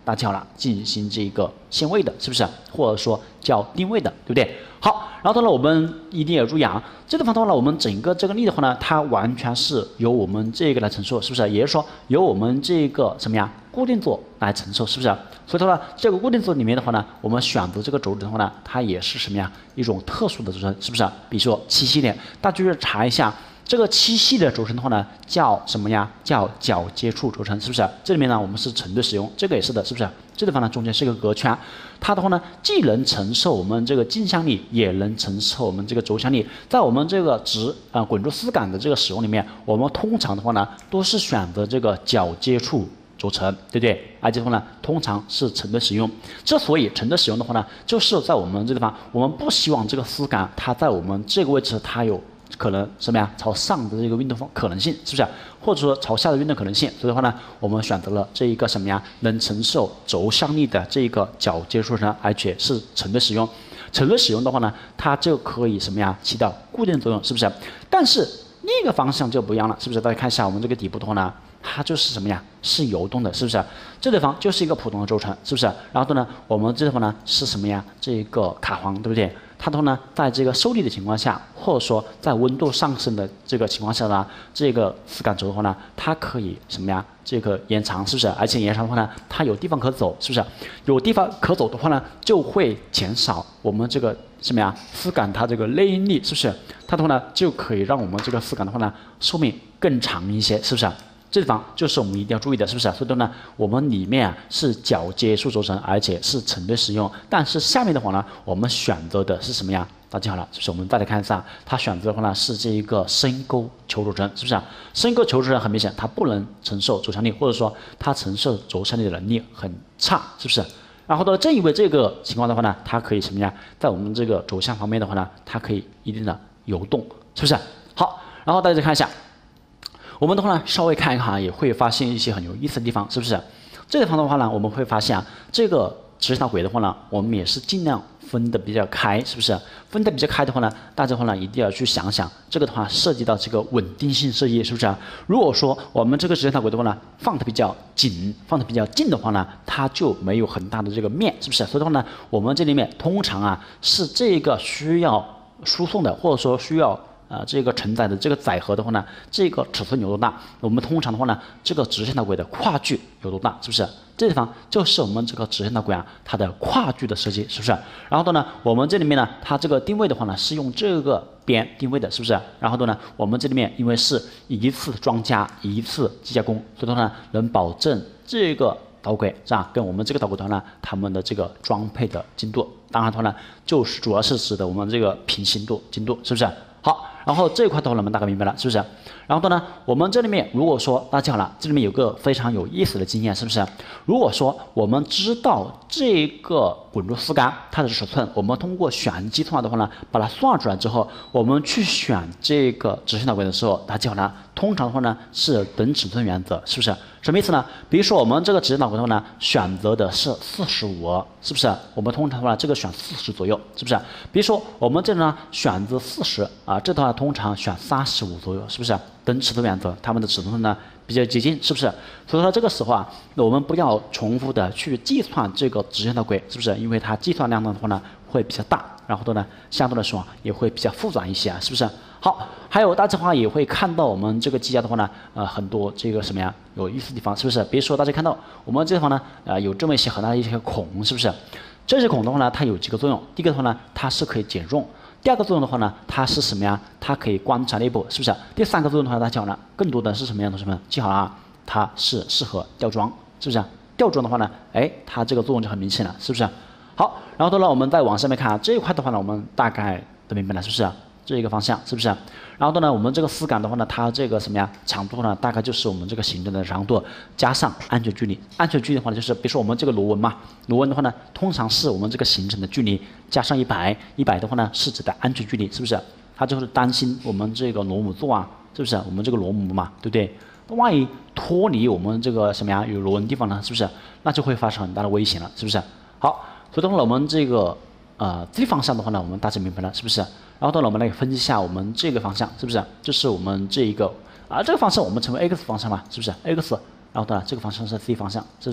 大家记好了，进行这个限位的，是不是？或者说叫定位的，对不对？好，然后呢，我们一定要注意啊，这地方的话呢，我们整个这个力的话呢，它完全是由我们这个来承受，是不是？也就是说，由我们这个什么呀，固定组来承受，是不是？所以说呢，这个固定组里面的话呢，我们选择这个轴承的话呢，它也是什么呀？一种特殊的轴承，是不是？比如说7系列，大家就是查一下。这个7系列轴承的话呢，叫什么呀？叫角接触轴承，是不是？这里面呢，我们是成对使用，这个也是的，是不是？这地方呢，中间是一个隔圈，它的话呢，既能承受我们这个径向力，也能承受我们这个轴向力。在我们这个滚珠丝杆的这个使用里面，我们通常的话呢，都是选择这个角接触轴承，对不对？而且的话呢，通常是成对使用。之所以成对使用的话呢，就是在我们这地方，我们不希望这个丝杆它在我们这个位置它有可能什么呀？朝上的这个运动可能性，是不是？或者说朝下的运动可能性。所以的话呢，我们选择了这一个什么呀？能承受轴向力的这一个角接触绳，而且是成对使用。成对使用的话呢，它就可以什么呀？起到固定作用，是不是？但是另一个方向就不一样了，是不是？大家看一下我们这个底部的话呢，它就是什么呀？是游动的，是不是？这地方就是一个普通的轴承，是不是？然后呢，我们这地方呢是什么呀？这个卡簧，对不对？它的话呢，在这个受力的情况下，或者说在温度上升的这个情况下呢，这个丝杆轴的话呢，它可以什么呀？这个延长，是不是？而且延长的话呢，它有地方可走，是不是？有地方可走的话呢，就会减少我们这个什么呀？丝杆它这个内应力，是不是？它的话呢，就可以让我们这个丝杆的话呢，寿命更长一些，是不是？这地方就是我们一定要注意的，是不是？所以说呢，我们里面啊是角接触轴承，而且是成对使用。但是下面的话呢，我们选择的是什么呀？大家记好了，就是我们再来看一下，它选择的话呢是这一个深沟球轴承，是不是？深沟球轴承很明显，它不能承受轴向力，或者说它承受轴向力的能力很差，是不是？然后呢，正因为这个情况的话呢，它可以什么呀？在我们这个轴向方面的话呢，它可以一定的游动，是不是？好，然后大家看一下。我们的话呢，稍微看一看也会发现一些很有意思的地方，是不是？这地方的话呢，我们会发现这个直线导轨的话呢，我们也是尽量分得比较开，是不是？分得比较开的话呢，大家的话呢一定要去想想，这个的话涉及到这个稳定性设计，是不是？如果说我们这个直线导轨的话呢，放得比较紧，放得比较近的话呢，它就没有很大的这个面，是不是？所以的话呢，我们这里面通常啊是这个需要输送的，或者说需要。这个承载的这个载荷的话呢，这个尺寸有多大？我们通常的话呢，这个直线导轨的跨距有多大？是不是？这地方就是我们这个直线导轨啊，它的跨距的设计，是不是？然后呢，我们这里面呢，它这个定位的话呢，是用这个边定位的，是不是？然后呢，我们这里面因为是一次装加一次机加工，所以说呢，能保证这个导轨是吧？跟我们这个导轨团呢，它们的这个装配的精度，当然的话呢，就是主要是指的我们这个平行度、精度，是不是？好，然后这一块的话，我们大概明白了，是不是？然后呢，我们这里面如果说大家记好了，这里面有个非常有意思的经验，是不是？如果说我们知道这个滚珠丝杆它的尺寸，我们通过选计算的话呢，把它算出来之后，我们去选这个直线导轨的时候，大家记好了，通常的话呢是等尺寸原则，是不是？什么意思呢？比如说我们这个直线导轨的话呢，选择的是45，是不是？我们通常的话，这个选40左右，是不是？比如说我们这呢选择40啊，这的话通常选35左右，是不是？等尺寸原则，它们的尺寸呢比较接近，是不是？所以说这个时候啊，我们不要重复的去计算这个直线导轨，是不是？因为它计算量的话呢会比较大，然后呢相对来说也会比较复杂一些，是不是？好，还有大家的话也会看到我们这个机架的话呢，很多这个什么呀有意思的地方，是不是？比如说大家看到我们这地方呢，有这么一些很大的一些孔，是不是？这些孔的话呢，它有几个作用。第一个的话呢，它是可以减重；第二个作用的话呢，它是什么呀？它可以观察内部，是不是？第三个作用的话，大家讲了，更多的是什么样的同学们？记好了啊，它是适合吊装，是不是？吊装的话呢，哎，它这个作用就很明显了，是不是？好，然后呢，我们再往上面看啊，这一块的话呢，我们大概都明白了，是不是？这一个方向是不是？然后呢，我们这个丝杆的话呢，它这个什么呀？长度呢，大概就是我们这个行政的长度加上安全距离。安全距离的话呢，就是比如说我们这个螺纹嘛，螺纹的话呢，通常是我们这个行程的距离加上100，100的话呢是指的安全距离，是不是？它就是担心我们这个螺母座啊，是不是？我们这个螺母嘛，对不对？万一脱离我们这个什么呀有螺纹地方呢，是不是？那就会发生很大的危险了，是不是？好，所以的话呢，我们这个这方向的话呢，我们大致明白了，是不是？然后呢，我们来分析一下我们这个方向，是不是？就是我们这一个这个方向我们称为 x 方向嘛，是不是 ？x， 然后呢，这个方向是 z 方向，是不是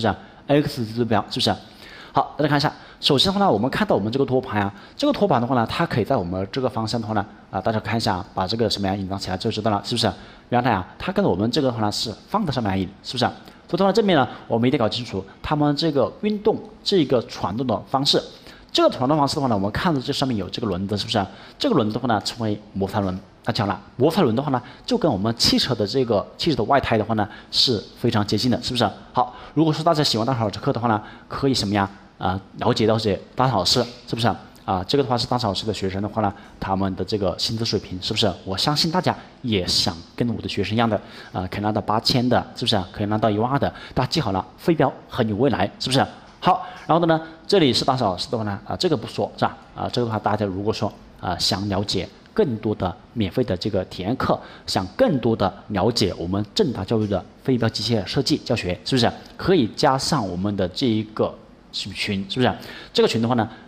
X 指标，是不是？好，大家看一下。首先的话呢，我们看到我们这个托盘啊，这个托盘的话呢，它可以在我们这个方向的话呢，大家看一下，把这个什么呀隐藏起来就知道了，是不是？原来啊，它跟我们这个的话呢是放在上面而已，是不是？所以的话这边呢，我们一定搞清楚它们这个运动这个传动的方式。这个传动方式的话呢，我们看到这上面有这个轮子，是不是？这个轮子的话呢，称为摩擦轮。那讲了，摩擦轮的话呢，就跟我们汽车的外胎的话呢是非常接近的，是不是？好，如果说大家喜欢大考老师课的话呢，可以什么呀？了解到这大考老师是不是这个的话是大考老师的学生的话呢，他们的这个薪资水平是不是？我相信大家也想跟我的学生一样的可以拿到8000的，是不是？可以拿到12000的，大家记好了，飞镖很有未来，是不是？好，然后呢，这里是大考老师的话呢这个不说是吧？这个的话大家如果说想了解更多的免费的这个体验课，想更多的了解我们正达教育的飞镖机械设计教学，是不是？可以加上我们的这一个群，是不是？这个群的话呢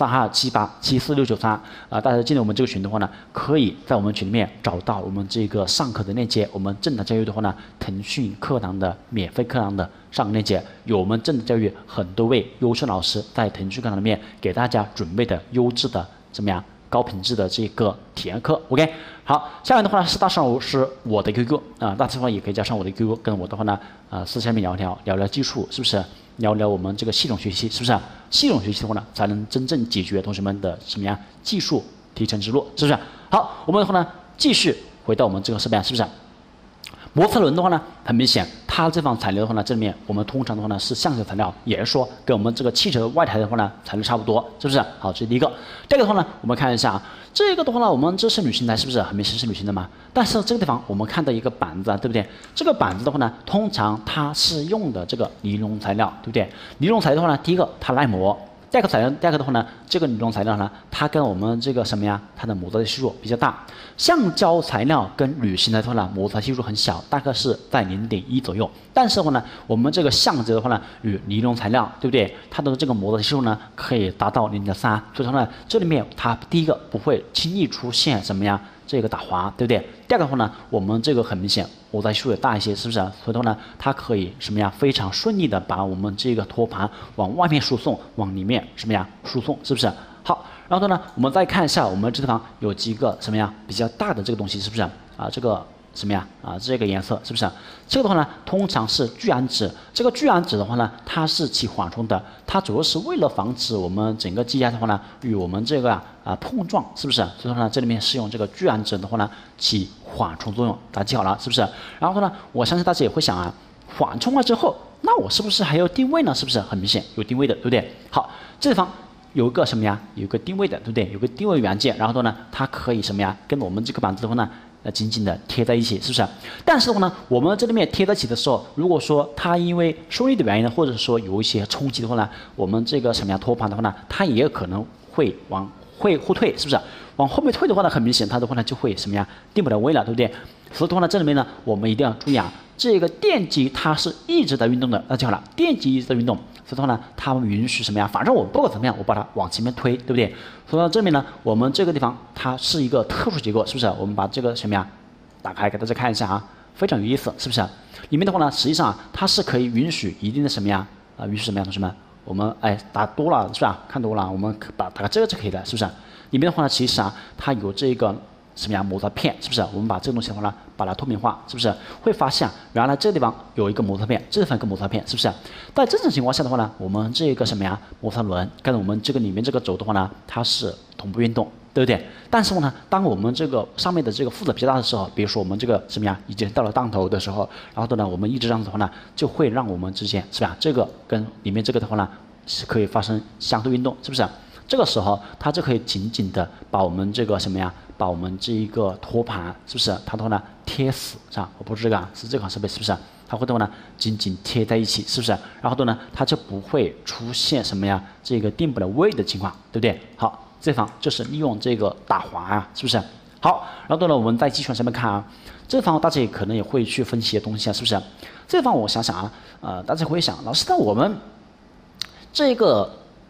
，3278746993大家进入我们这个群的话呢，可以在我们群里面找到我们这个上课的链接。我们正达教育的话呢，腾讯课堂的免费课堂的上课链接，有我们正达教育很多位优秀老师在腾讯课堂里面给大家准备的优质的怎么样高品质的这个体验课。OK， 好，下面的话呢是大上是我的 QQ 大家的话也可以加上我的 QQ， 跟我的话呢私下面聊聊技术，是不是？聊聊我们这个系统学习，是不是？系统学习的话呢，才能真正解决同学们的什么呀技术提升之路，是不是？好，我们的话呢继续回到我们这个设备，是不是？摩擦轮的话呢，很明显，它这方材料的话呢，这里面我们通常的话呢是橡胶材料，也是说跟我们这个汽车的外胎的话呢材料差不多，是不是？好，这是第一个。第二个的话呢，我们看一下这个的话呢，我们这是铝芯台，是不是？很明显是铝芯的嘛。但是这个地方我们看到一个板子，对不对？这个板子的话呢，通常它是用的这个尼龙材料，对不对？尼龙材料的话呢，第一个它耐磨。第二个的话呢，这个尼龙材料呢，它跟我们这个什么呀，它的摩擦系数比较大。橡胶材料跟铝芯的话呢，摩擦系数很小，大概是在0.1左右。但是的话呢，我们这个橡胶的话呢，与尼龙材料，对不对？它的这个摩擦系数呢，可以达到0.3。所以说呢，这里面它第一个不会轻易出现什么呀，这个打滑，对不对？第二个的话呢，我们这个很明显摩擦系数也大一些，是不是？所以说呢，它可以什么呀，非常顺利的把我们这个托盘往外面输送，往里面什么呀输送，是不是？好，然后呢，我们再看一下我们这地方有几个什么呀比较大的这个东西，是不是？这个什么呀这个颜色是不是？这个的话呢，通常是聚氨酯。这个聚氨酯的话呢，它是起缓冲的，它主要是为了防止我们整个机架的话呢与我们这个碰撞，是不是？所以说呢，这里面是用这个聚氨酯的话呢起缓冲作用，大家记好了，是不是？然后呢，我相信大家也会想缓冲了之后，那我是不是还要定位呢？是不是？很明显有定位的，对不对？好，这地方有一个什么呀？有一个定位的，对不对？有个定位元件，然后呢，它可以什么呀？跟我们这个板子的话呢，紧紧的贴在一起，是不是？但是的话呢，我们这里面贴在一起的时候，如果说它因为受力的原因呢，或者说有一些冲击的话呢，我们这个什么呀托盘的话呢，它也可能会会后退，是不是？往后面退的话呢，很明显它的话呢就会什么呀定不了位了，对不对？所以的话呢，这里面呢我们一定要注意这个电机它是一直在运动的，那就好了，电机一直在运动。所以的话呢，它们允许什么呀？反正我不管怎么样，我把它往前面推，对不对？所以到这边呢，我们这个地方它是一个特殊结构，是不是？我们把这个什么呀打开给大家看一下非常有意思，是不是？里面的话呢，实际上它是可以允许一定的什么呀允许什么呀，同学们？我们打多了是吧？看多了，我们打开这个就可以了，是不是？里面的话呢，其实它有这个什么呀摩擦片，是不是？我们把这个东西的话呢，把它透明化，是不是？会发现原来这个地方有一个摩擦片，这地方有个摩擦片，是不是？在正常情况下的话呢，我们这个什么呀摩擦轮跟我们这个里面这个轴的话呢，它是同步运动，对不对？但是呢，当我们这个上面的这个负载比较大的时候，比如说我们这个什么呀已经到了档头的时候，然后呢，我们一直这样子的话呢，就会让我们之间是吧？这个跟里面这个的话呢，是可以发生相对运动，是不是？这个时候，它就可以紧紧的把我们这个什么呀，把我们这一个托盘，是不是？它的话呢贴死，是吧？我不是这个是这款设备，是不是？它会的话呢紧紧贴在一起，是不是？然后呢，它就不会出现什么呀，这个定不了位的情况，对不对？好，这方就是利用这个打滑是不是？好，然后呢，我们在计算上面看这方大家也可能也会去分析一些东西是不是？这方我想想大家会想，老师，那我们这个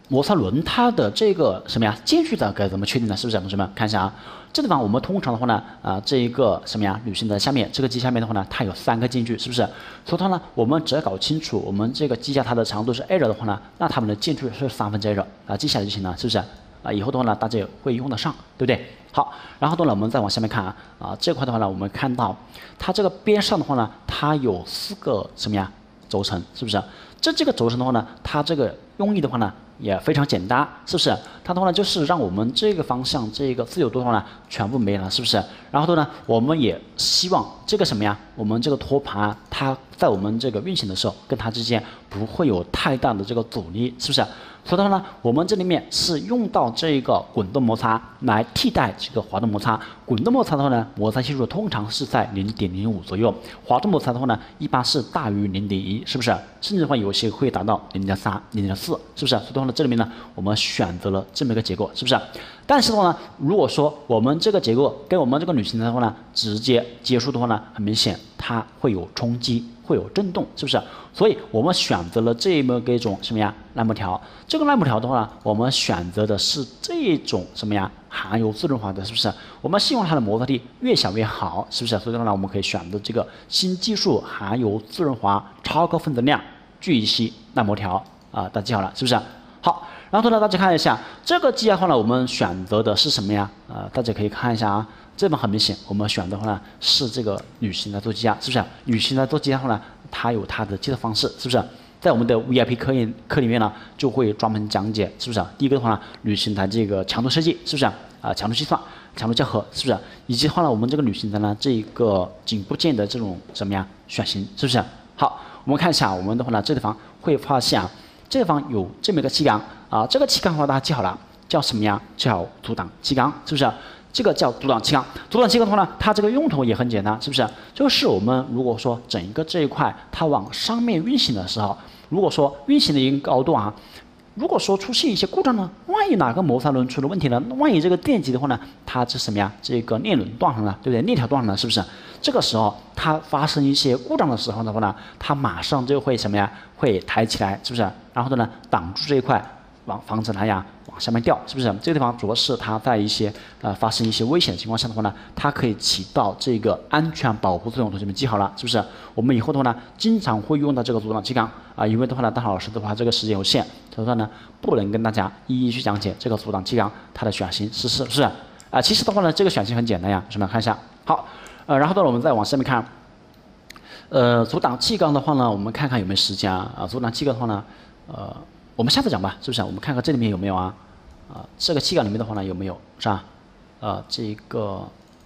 摩擦轮它的这个什么呀间距的该怎么确定呢？是不是同学们看一下啊？这地方我们通常的话呢，这一个什么呀铝芯的下面这个机下面的话呢，它有3个间距，是不是？所以它呢，我们只要搞清楚我们这个机架它的长度是 L 的话呢，那它们的间距是1/3啊，记下来就行了，是不是？啊，以后的话呢，大家也会用得上，对不对？好，然后呢，我们再往下面看啊，这块的话呢，我们看到它这个边上的话呢，它有4个什么呀轴承，是不是？这个轴承的话呢，它这个用意的话呢也非常简单，是不是？它的话呢就是让我们这个方向这个自由度的话呢全部没了，是不是？然后呢，我们也希望这个什么呀，我们这个托盘它在我们这个运行的时候，跟它之间不会有太大的这个阻力，是不是？所以的话呢，我们这里面是用到这个滚动摩擦来替代这个滑动摩擦。滚动摩擦的话呢，摩擦系数通常是在0.05左右；滑动摩擦的话呢，一般是大于0.1，是不是？甚至的话，有些会达到0.3、0.4，是不是？所以的话呢，这里面呢，我们选择了这么一个结构，是不是？但是的话呢，如果说我们这个结构跟我们这个铝芯的话呢，直接接触的话呢，很明显它会有冲击，会有震动，是不是？所以我们选择了这么一种什么呀耐磨条。这个耐磨条的话呢，我们选择的是这种什么呀含有自润滑的，是不是？我们希望它的摩擦力越小越好，是不是？所以的话呢，我们可以选择这个新技术含有自润滑、超高分子量聚乙烯耐磨条啊，大家记好了，是不是？好。然后呢，大家看一下这个机架的话呢，我们选择的是什么呀？大家可以看一下啊，这边很明显，我们选的话呢是这个铝芯的做机架，是不是？铝芯的做机架的话呢，它有它的计测方式，是不是？在我们的 VIP 课里面呢，就会专门讲解，是不是？第一个的话呢，铝芯的这个强度设计，是不是？强度计算、强度校核，是不是？以及的话呢，我们这个铝芯的呢，这个颈部件的这种什么呀选型，是不是？好，我们看一下我们的话呢，这地方会发现啊。这地方有这么一个气缸啊，这个气缸的话大家记好了，叫什么呀？叫阻挡气缸，是不是？这个叫阻挡气缸。阻挡气缸的话呢，它这个用途也很简单，是不是？就是我们如果说整个这一块它往上面运行的时候，如果说运行的一个高度啊，如果说出现一些故障呢，万一哪个摩擦轮出了问题呢？万一这个电机的话呢，它这什么呀？这个链轮断了，对不对？链条断了，是不是？这个时候它发生一些故障的时候的话呢，它马上就会什么呀？会抬起来，是不是？然后呢，挡住这一块，防止它呀往下面掉，是不是？这个地方主要是它在一些发生一些危险的情况下的话呢，它可以起到这个安全保护作用。同学们记好了，是不是？我们以后的话呢，经常会用到这个阻挡气缸啊，因为的话呢，大老师的话这个时间有限，所以说呢，不能跟大家一一去讲解这个阻挡气缸它的选型是不是？其实的话呢，这个选型很简单呀，同学们看一下。好，然后呢，我们再往下面看。阻挡气缸的话呢，我们看看有没有时间啊？阻挡气缸的话呢，我们下次讲吧，是不是？我们看看这里面有没有啊？这个气缸里面的话呢有没有，是吧？这个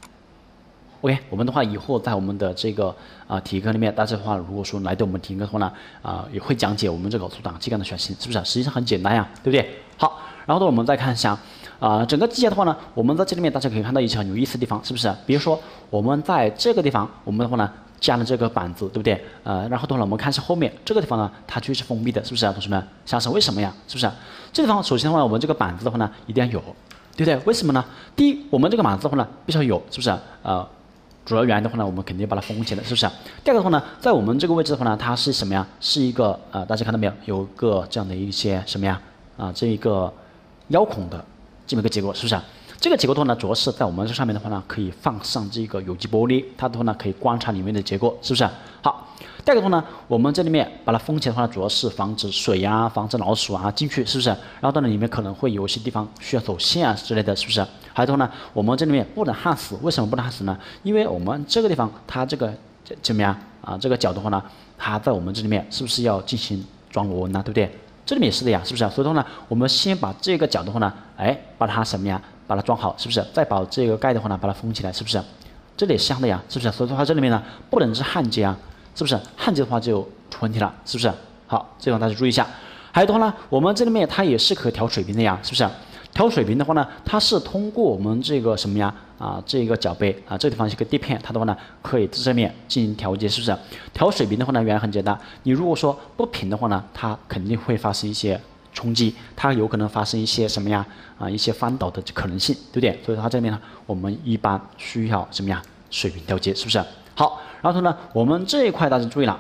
OK， 我们的话以后在我们的这个体育课里面，大家的话如果说来对我们体育课的话呢，也会讲解我们这个阻挡气缸的选型，是不是？实际上很简单呀，对不对？好，然后呢我们再看一下。整个机架的话呢，我们在这里面大家可以看到一些很有意思的地方，是不是？比如说我们在这个地方，我们的话呢加了这个板子，对不对？然后的话呢，我们看一下后面这个地方呢，它却是封闭的，是不是啊，同学们？想想为什么呀？是不是？这地方首先的话，我们这个板子的话呢，一定要有，对不对？为什么呢？第一，我们这个板子的话呢，必须要有，是不是？主要原因的话呢，我们肯定把它封起来，是不是？第二个的话呢，在我们这个位置的话呢，它是什么呀？是一个大家看到没有？有个这样的一些什么呀？这一个腰孔的。这么一个结构是不是？这个结构的话呢，主要是在我们这上面的话呢，可以放上这个有机玻璃，它的话呢可以观察里面的结构，是不是？好，第二个的话呢，我们这里面把它封起来的话，主要是防止水啊、防止老鼠啊进去，是不是？然后到了里面可能会有一些地方需要走线啊之类的，是不是？还有的话呢，我们这里面不能焊死，为什么不能焊死呢？因为我们这个地方它这个怎么样这个角的话呢，它在我们这里面是不是要进行装螺纹呢？对不对？这里面也是的呀，是不是？所以说呢，我们先把这个角的话呢，把它什么呀，把它装好，是不是？再把这个盖的话呢，把它封起来，是不是？这里也是一样的呀，是不是？所以说它这里面呢，不能是焊接啊，是不是？焊接的话就出问题了，是不是？好，这个大家注意一下。还有的话呢，我们这里面它也是可以调水平的呀，是不是？调水平的话呢，它是通过我们这个什么呀？这个脚杯这个地方是个碟片，它的话呢可以在这面进行调节，是不是？调水平的话呢，原来很简单。你如果说不平的话呢，它肯定会发生一些冲击，它有可能发生一些什么呀？一些翻倒的可能性，对不对？所以它这边呢，我们一般需要什么呀？水平调节，是不是？好，然后呢，我们这一块大家注意了。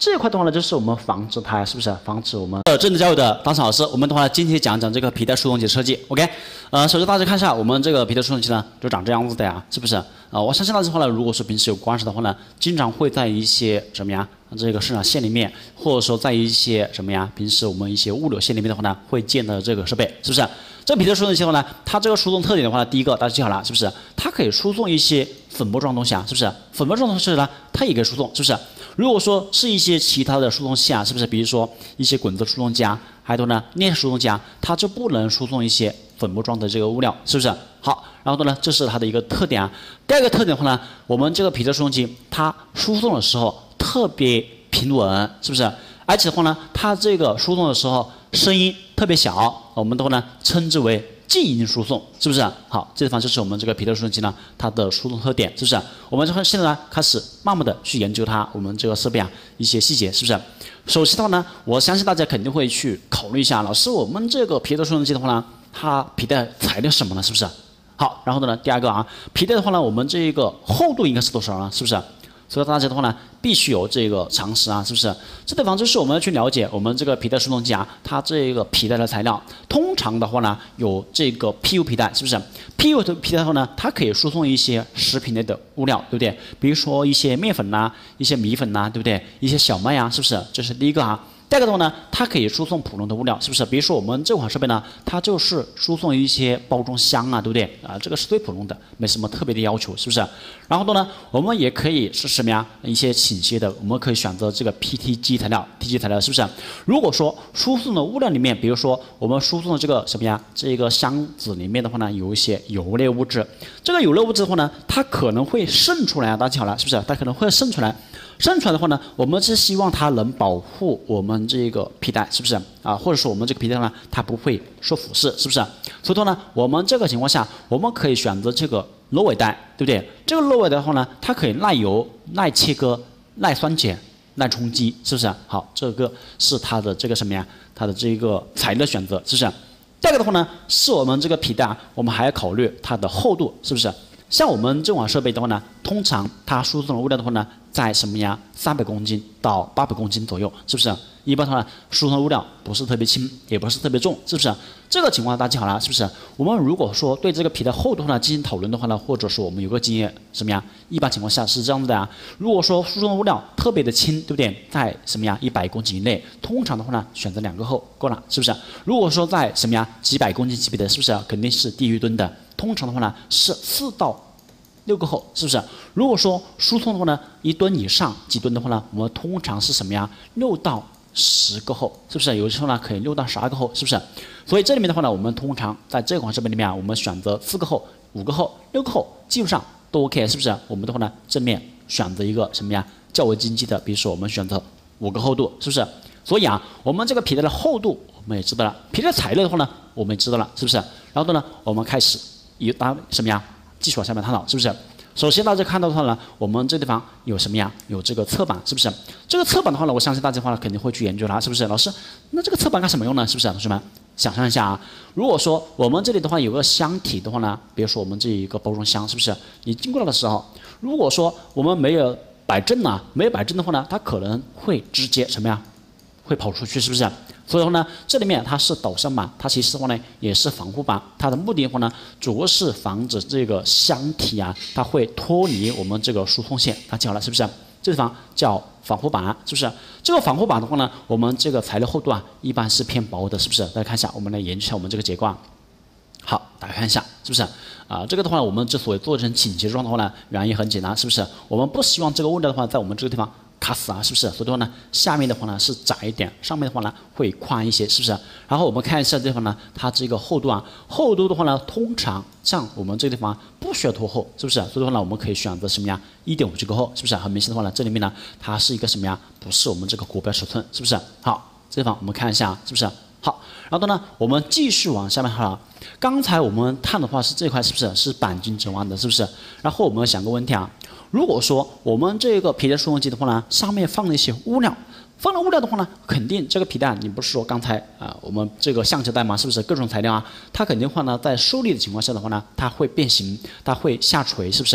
这一块的话呢，就是我们防止它是不是防止我们政治教育的当场老师，我们的话今天讲这个皮带输送机的设计 ，OK？首先大家看一下我们这个皮带输送机呢，就长这样子的呀，是不是？我相信大家的话呢，如果说平时有关系的话呢，经常会在一些什么呀，这个生产线里面，或者说在一些什么呀，平时我们一些物流线里面的话呢，会见的这个设备，是不是？这皮带输送机的话呢，它这个输送特点的话呢，第一个大家记好了，是不是？它可以输送一些粉末状东西啊，是不是？粉末状东西呢，它也可以输送，是不是？如果说是一些其他的输送器啊，是不是？比如说一些滚子输送机啊，还有呢链输送机啊，它就不能输送一些粉末状的这个物料，是不是？好，然后呢，这是它的一个特点啊。第二个特点的话呢，我们这个皮带输送机它输送的时候特别平稳，是不是？而且的话呢，它这个输送的时候声音特别小，我们的话呢称之为静音输送，是不是？好，这地方就是我们这个皮带输送机呢它的输送特点，是不是？我们现在呢开始慢慢的去研究它我们这个设备啊一些细节，是不是？首先的话呢，我相信大家肯定会去考虑一下，老师，我们这个皮带输送机的话呢，它皮带材料是什么呢？是不是？好，然后呢，第二个啊，皮带的话呢，我们这个厚度应该是多少呢？是不是？所以大家的话呢，必须有这个常识啊，是不是？这地方就是我们要去了解我们这个皮带输送机啊，它这个皮带的材料，通常的话呢，有这个 PU 皮带，是不是 ？PU 的皮带的话呢，它可以输送一些食品类的物料，对不对？比如说一些面粉呐、一些米粉呐、对不对？一些小麦啊，是不是？这是第一个啊。第二个的话呢，它可以输送普通的物料，是不是？比如说我们这款设备呢，它就是输送一些包装箱啊，对不对？啊，这个是最普通的，没什么特别的要求，是不是？然后呢，我们也可以是什么呀？一些倾斜的，我们可以选择这个 PTG 材料 ，TG 材料，是不是？如果说输送的物料里面，比如说我们输送的这个什么呀？这个箱子里面的话呢，有一些油类物质，这个油类物质的话呢，它可能会渗出来啊，大家记好了，是不是？它可能会渗出来。渗出来的话呢，我们是希望它能保护我们这个皮带，是不是啊？或者说我们这个皮带呢，它不会受腐蚀，是不是？所以说呢，我们这个情况下，我们可以选择这个螺尾带，对不对？这个螺尾的话呢，它可以耐油、耐切割、耐酸碱、耐冲击，是不是？好，这个是它的这个什么呀？它的这个材料选择，是不是？第二个的话呢，是我们这个皮带啊，我们还要考虑它的厚度，是不是？像我们这款设备的话呢，通常它输送的物料的话呢，在什么呀？300公斤到800公斤左右，是不是？一般的话，输送的物料不是特别轻，也不是特别重，是不是？这个情况大家记好了，是不是？我们如果说对这个皮带厚度的话呢进行讨论的话呢，或者说我们有个经验，什么呀？一般情况下是这样子的啊。如果说输送的物料特别的轻，对不对？在什么呀？100公斤以内，通常的话呢，选择2个厚够了，是不是？如果说在什么呀？几百公斤级别的，是不是？肯定是低于吨的。通常的话呢，是4到6个厚，是不是？如果说输送的话呢，1吨以上几吨的话呢，我们通常是什么呀？6到10个厚，是不是？有的时候呢可以6到12个厚，是不是？所以这里面的话呢，我们通常在这款设备里面啊，我们选择4个厚、5个厚、6个厚，基本上都 OK， 是不是？我们的话呢，正面选择一个什么呀？较为经济的，比如说我们选择5个厚度，是不是？所以啊，我们这个皮带的厚度我们也知道了，皮带材料的话呢，我们也知道了，是不是？然后呢，我们开始什么呀？技术往下面探讨，是不是？首先大家看到的话呢，我们这地方有什么呀？有这个侧板，是不是？这个侧板的话呢，我相信大家的话呢肯定会去研究它，是不是？老师，那这个侧板干什么用呢？是不是？同学们，想象一下啊，如果说我们这里的话有个箱体的话呢，比如说我们这一个包装箱，是不是？你经过了的时候，如果说我们没有摆正啊，没有摆正的话呢，它可能会直接什么呀？会跑出去，是不是？所以说呢，这里面它是导向板，它其实的话呢也是防护板，它的目的的话呢，主要是防止这个箱体啊，它会脱离我们这个输送线，大家记好了是不是？这地方叫防护板，是不是？这个防护板的话呢，我们这个材料厚度啊，一般是偏薄的，是不是？大家看一下，我们来研究一下我们这个结构啊。好，大家看一下，是不是？这个的话，我们之所以做成倾斜状的话呢，原因很简单，是不是？我们不希望这个物料的话，在我们这个地方卡死啊，是不是？所以说呢，下面的话呢是窄一点，上面的话呢会宽一些，是不是？然后我们看一下这地方呢，它这个厚度啊，厚度的话呢，通常像我们这个地方不需要多厚，是不是？所以说呢，我们可以选择什么呀？1.5这个厚，是不是？很明显的话呢，这里面呢，它是一个什么呀？不是我们这个国标尺寸，是不是？好，这地方我们看一下，是不是？好，然后呢，我们继续往下面哈。刚才我们看的话是这块是不是是钣金折弯的，是不是？然后我们想个问题啊，如果说我们这个皮带输送机的话呢，上面放了一些物料，放了物料的话呢，肯定这个皮带你不是说刚才我们这个橡胶带嘛，是不是各种材料啊？它肯定话呢，在受力的情况下的话呢，它会变形，它会下垂，是不是？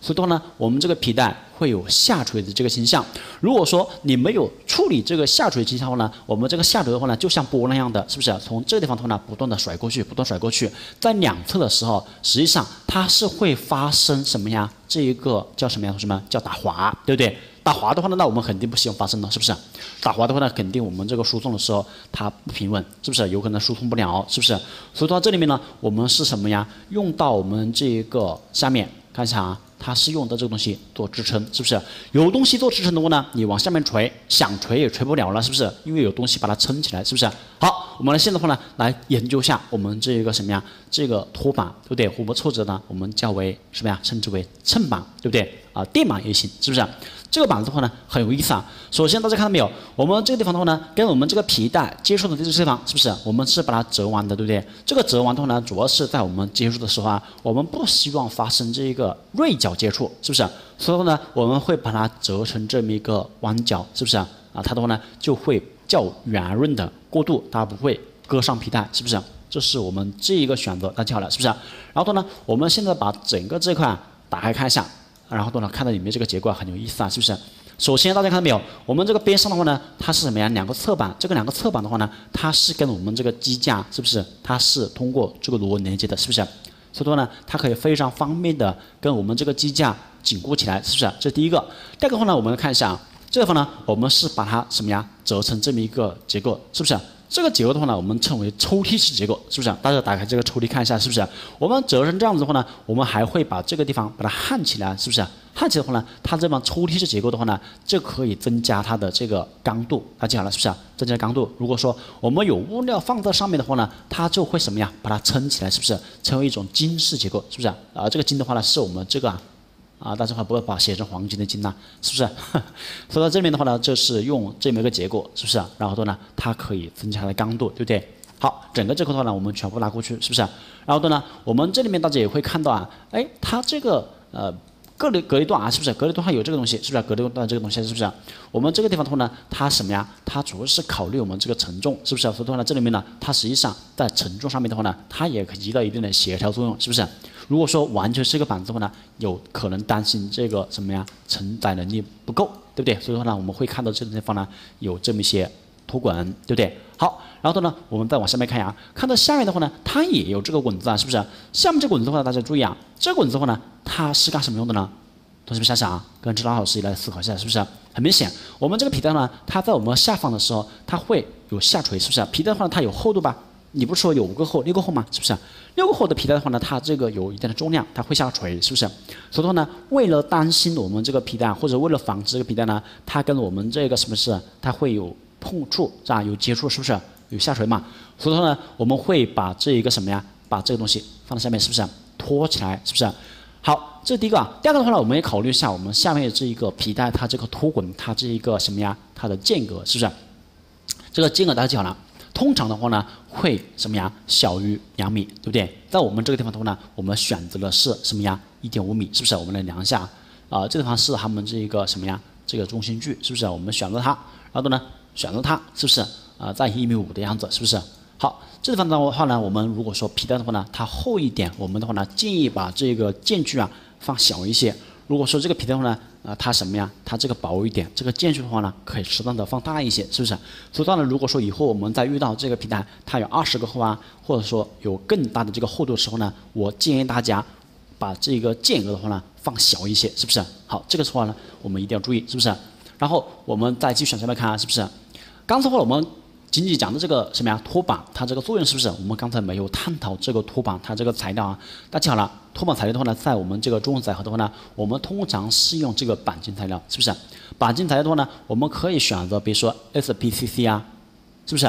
所以的话呢，我们这个皮带会有下垂的这个倾向。如果说你没有处理这个下垂倾向的话呢，我们这个下垂的话呢，就像波浪一样的，是不是？从这个地方的话呢，不断的甩过去，不断甩过去，在两侧的时候，实际上它是会发生什么呀？这一个叫什么呀？同学们叫打滑，对不对？打滑的话呢，那我们肯定不希望发生的，是不是？打滑的话呢，肯定我们这个输送的时候它不平稳，是不是？有可能输送不了，是不是？所以到这里面呢，我们是什么呀？用到我们这个下面，看一下啊。它是用的这个东西做支撑，是不是？有东西做支撑的话呢，你往下面垂，想垂也垂不了了，是不是？因为有东西把它撑起来，是不是？好，我们现在的话呢，来研究一下我们这个什么呀？这个托板，对不对？我们挫折呢，我们叫为什么呀？称之为衬板，对不对？垫板也行，是不是？这个板子的话呢，很有意思啊。首先大家看到没有？我们这个地方的话呢，跟我们这个皮带接触的这个地方，是不是？我们是把它折弯的，对不对？这个折弯的话呢，主要是在我们接触的时候啊，我们不希望发生这个锐角接触，是不是？所以呢，我们会把它折成这么一个弯角，是不是？它的话呢，就会较圆润的过渡，它不会割伤皮带，是不是？这是我们这一个选择，大家好了，是不是？然后呢，我们现在把整个这块打开看一下。然后呢，看到里面这个结构很有意思啊，是不是？首先大家看到没有，我们这个边上的话呢，它是什么呀？两个侧板，这个两个侧板的话呢，它是跟我们这个机架是不是？它是通过这个螺连接的，是不是？所以说呢，它可以非常方便的跟我们这个机架紧固起来，是不是？这是第一个。第二个的话呢，我们看一下啊，这个地方呢，我们是把它什么呀？折成这么一个结构，是不是？这个结构的话呢，我们称为抽屉式结构，是不是？大家打开这个抽屉看一下，是不是？我们折成这样子的话呢，我们还会把这个地方把它焊起来，是不是？焊起来的话呢，它这帮抽屉式结构的话呢，就可以增加它的这个刚度。大家记好了，是不是？增加刚度。如果说我们有物料放在上面的话呢，它就会什么呀？把它撑起来，是不是？成为一种金式结构，是不是？这个金的话呢，是我们这个大家不会把写成黄金的金呐，是不是？所以到这边的话呢，就是用这么一个结构，是不是？然后呢，它可以增加它的刚度，对不对？好，整个这块的话呢，我们全部拿过去，是不是？然后呢，我们这里面大家也会看到啊，哎，它这个隔离段啊，是不是？隔离段还有这个东西，是不是？隔离段这个东西是不是？我们这个地方的话呢，它什么呀？它主要是考虑我们这个承重，是不是？所以的话呢，这里面呢，它实际上在承重上面的话呢，它也起到一定的协调作用，是不是？如果说完全是一个板子的话呢，有可能担心这个什么呀，承载能力不够，对不对？所以的话呢，我们会看到这个地方呢有这么一些托滚，对不对？好，然后呢，我们再往下面看呀，看到下面的话呢，它也有这个滚子啊，是不是？下面这个滚子的话，大家注意啊，这个滚子的话呢，它是干什么用的呢？同学们想想啊，跟指导老师一来思考一下，是不是？很明显，我们这个皮带呢，它在我们下放的时候，它会有下垂，是不是？皮带的话，它有厚度吧？你不是说有5个厚、6个厚吗？是不是？6个厚的皮带的话呢，它这个有一定的重量，它会下垂，是不是？所以说呢，为了担心我们这个皮带，或者为了防止这个皮带呢，它跟我们这个什么事，它会有碰触，是吧？有接触，是不是？有下垂嘛？所以说呢，我们会把这一个什么呀，把这个东西放在下面，是不是？托起来，是不是？好，这是第一个啊。第二个的话呢，我们也考虑一下我们下面这一个皮带，它这个托滚，它这一个什么呀？它的间隔，是不是？这个间隔大家记好了。通常的话呢，会什么呀？小于2米，对不对？在我们这个地方的话呢，我们选择的是什么呀？1.5米，是不是？我们来量一下这地方是他们这一个什么呀？这个中心距，是不是？我们选择它，然后呢，选择它，是不是？在1.5米的样子，是不是？好，这地方的话呢，我们如果说皮带的话呢，它厚一点，我们的话呢，建议把这个间距啊放小一些。如果说这个皮带的话呢，它什么呀？它这个薄一点，这个间距的话呢，可以适当的放大一些，是不是？所以当然，如果说以后我们再遇到这个皮带，它有20个厚啊，或者说有更大的这个厚度的时候呢，我建议大家把这个间隔的话呢放小一些，是不是？好，这个的话呢，我们一定要注意，是不是？然后我们再继续往下面看啊，是不是？刚才的话我们仅仅讲的这个什么呀？托板它这个作用是不是？我们刚才没有探讨这个托板它这个材料啊。大家记好了，托板材料的话呢，在我们这个中文载荷的话呢，我们通常是用这个钣金材料，是不是？钣金材料的话呢，我们可以选择比如说 SPCC 啊，是不是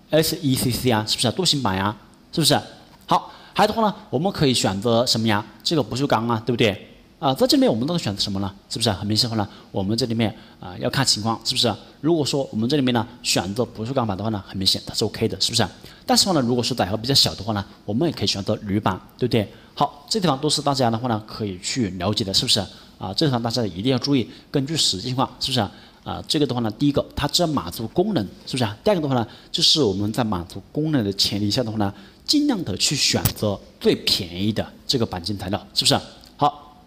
？SECC 啊，是不是？镀锌板呀，是不是？好，还有的话呢，我们可以选择什么呀？这个不锈钢啊，对不对？在这里面我们都选择什么呢？是不是？很明显的话呢，我们这里面要看情况，是不是？如果说我们这里面呢选择不锈钢板的话呢，很明显它是 OK 的，是不是？但是话呢，如果说载荷比较小的话呢，我们也可以选择铝板，对不对？好，这地方都是大家的话呢可以去了解的，是不是？这地方大家一定要注意，根据实际情况，是不是？这个的话呢，第一个它只要满足功能，是不是？第二个的话呢，就是我们在满足功能的前提下的话呢，尽量的去选择最便宜的这个钣金材料，是不是？好，这地方大家一定要注意，根据实际情况，是不是？这个的话呢，第一个它只要满足功能，是不是？第二个的话呢，就是我们在满足功能的前提下的话呢，尽量的去选择最便宜的这个钣金材料，是不是？好，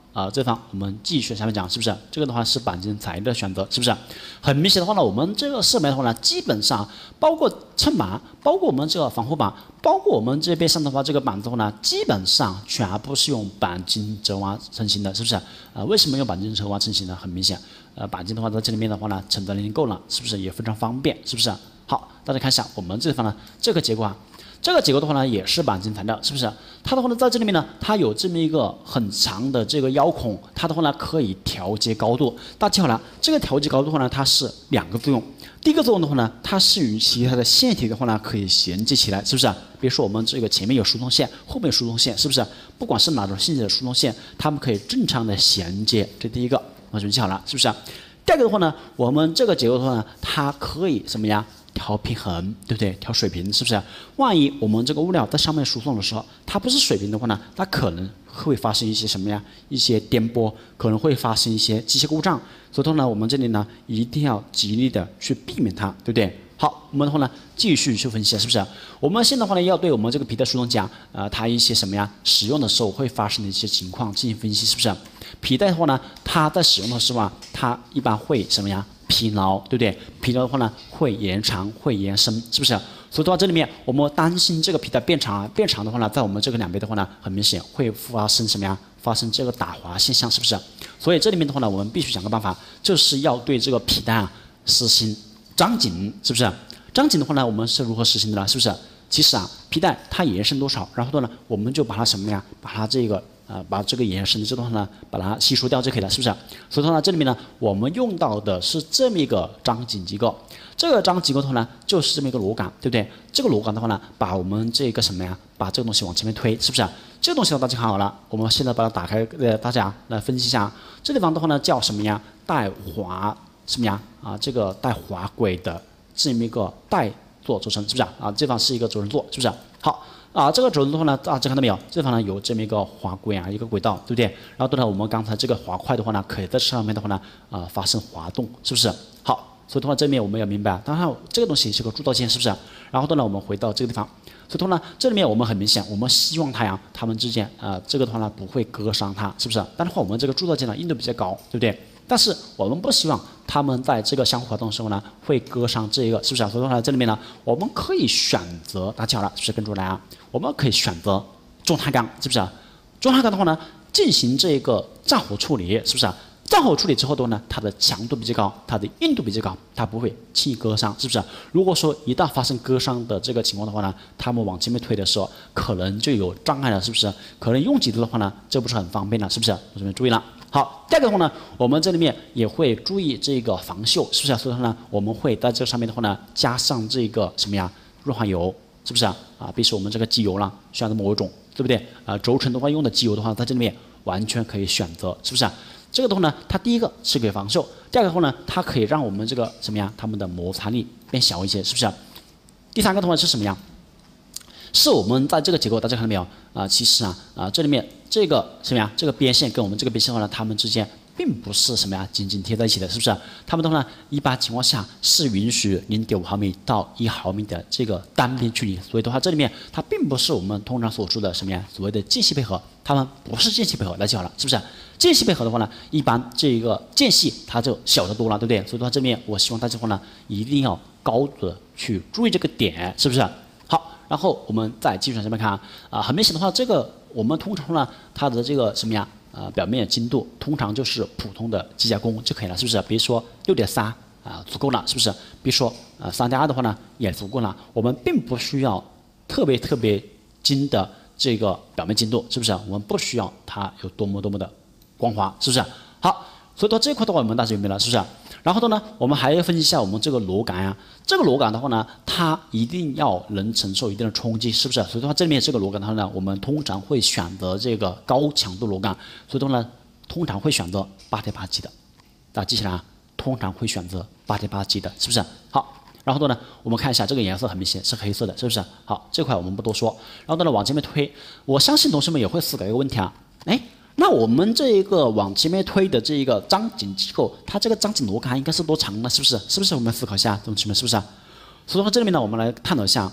这方我们继续下面讲，是不是？这个的话是钣金材料的选择，是不是？很明显的话呢，我们这个设备的话呢，基本上包括衬板，包括我们这个防护板，包括我们这边上的话，这个板子的话呢，基本上全部是用钣金折挖成型的，是不是？为什么用钣金折挖成型呢？很明显，钣金的话在这里面的话呢，承载力够了，是不是也非常方便？是不是？好，大家看一下我们这地方呢，这个结构啊。这个结构的话呢，也是钣金材料，是不是？它的话呢，在这里面呢，它有这么一个很长的这个腰孔，它的话呢可以调节高度。大家记好了，这个调节高度的话呢，它是2个作用。第一个作用的话呢，它是与其他的线体的话呢可以衔接起来，是不是？比如说我们这个前面有输送线，后面有输送线，是不是？不管是哪种性质的输送线，它们可以正常的衔接。这第一个，我们记好了，是不是？第二个的话呢，我们这个结构的话呢，它可以什么呀？调平衡，对不对？调水平，是不是？万一我们这个物料在上面输送的时候，它不是水平的话呢，它可能会发生一些什么呀？一些颠簸，可能会发生一些机械故障。所以说呢，我们这里呢一定要极力的去避免它，对不对？好，我们的话呢继续去分析，是不是？我们现在的话呢要对我们这个皮带输送夹，它一些什么呀？使用的时候会发生的一些情况进行分析，是不是？皮带的话呢，它在使用的时候啊，它一般会什么呀？疲劳，对不对？疲劳的话呢，会延长，会延伸，是不是？所以的话，这里面我们担心这个皮带变长啊，变长的话呢，在我们这个两边的话呢，很明显会发生什么呀？发生这个打滑现象，是不是？所以这里面的话呢，我们必须想个办法，就是要对这个皮带啊实行张紧，是不是？张紧的话呢，我们是如何实行的呢？是不是？其实啊，皮带它延伸多少，然后呢，我们就把它什么呀？把它这个。把这个延伸的这段呢，把它吸收掉就可以了，是不是？所以说呢，这里面呢，我们用到的是这么一个张紧机构。这个张机构的话呢，就是这么一个螺杆，对不对？这个螺杆的话呢，把我们这个什么呀，把这个东西往前面推，是不是？这个东西呢，大家看好了，我们现在把它打开，大家来分析一下。这地方的话呢，叫什么呀？带滑什么呀？这个带滑轨的这么一个带座轴承，是不是？这地方是一个轴承座，是不是？好。这个轴承的话呢，大家看到没有？这地方呢有这么一个滑轨一个轨道，对不对？然后对了，我们刚才这个滑块的话呢，可以在上面的话呢，发生滑动，是不是？好，所以的话这面我们要明白，当然这个东西是个铸造件，是不是？然后呢，我们回到这个地方，所以的话呢，这里面我们很明显，我们希望它们之间这个的话呢不会割伤它，是不是？但是话我们这个铸造件呢硬度比较高，对不对？但是我们不希望它们在这个相互滑动的时候呢，会割伤这一个，是不是？所以的话，这里面呢，我们可以选择，大家记好了，是不是？跟住来啊，我们可以选择中碳钢，是不是？中碳钢的话呢，进行这个战火处理，是不是？战火处理之后的话呢，它的强度比较高，它的硬度比较高，它不会轻易割伤，是不是？如果说一旦发生割伤的这个情况的话呢，它们往前面推的时候，可能就有障碍了，是不是？可能用几度的话呢，这不是很方便了，是不是？同学们注意了。好，第二个的话呢，我们这里面也会注意这个防锈，是不是？所以说呢，我们会在这上面的话呢，加上这个什么呀，润滑油，是不是？比如说我们这个机油啦，选择某一种，对不对？轴承的话用的机油的话，在这里面完全可以选择，是不是？这个的话呢，它第一个是可以防锈，第二个的话呢，它可以让我们这个什么呀，它们的摩擦力变小一些，是不是？第三个的话是什么呀？是我们在这个结构，大家看到没有？其实这里面这个什么呀？这个边线跟我们这个边线的话呢，它们之间并不是什么呀，紧紧贴在一起的，是不是？它们的话呢，一般情况下是允许0.5毫米到1毫米的这个单边距离，所以的话，这里面它并不是我们通常所说的什么呀，所谓的间隙配合，它们不是间隙配合，大家记好了，是不是？间隙配合的话呢，一般这个间隙它就小得多了，对不对？所以的话，这面我希望大家的话呢，一定要高度的去注意这个点，是不是？好，然后我们在基础上面看很明显的话，这个我们通常呢，它的这个什么呀？表面精度通常就是普通的机加工就可以了，是不是？比如说6.3足够了，是不是？比如说3.2的话呢也足够了，我们并不需要特别精的这个表面精度，是不是？我们不需要它有多么的光滑，是不是？好，所以到这一块的话，我们大致明白了，是不是？然后呢，我们还要分析一下我们这个螺杆呀。这个螺杆的话呢，它一定要能承受一定的冲击，是不是？所以的话，这里面这个螺杆的话呢，我们通常会选择这个高强度螺杆。所以的话呢，通常会选择8.8G 的，大家记起来啊，通常会选择8.8G 的，是不是？好，然后呢，我们看一下这个颜色很明显是黑色的，是不是？好，这块我们不多说。然后呢，往前面推，我相信同学们也会思考一个问题啊，那我们这一个往前面推的这一个张紧机构，它这个张紧螺杆应该是多长呢？是不是？是不是？我们思考一下，同学们是不是？所以说这里面呢，我们来探讨一下，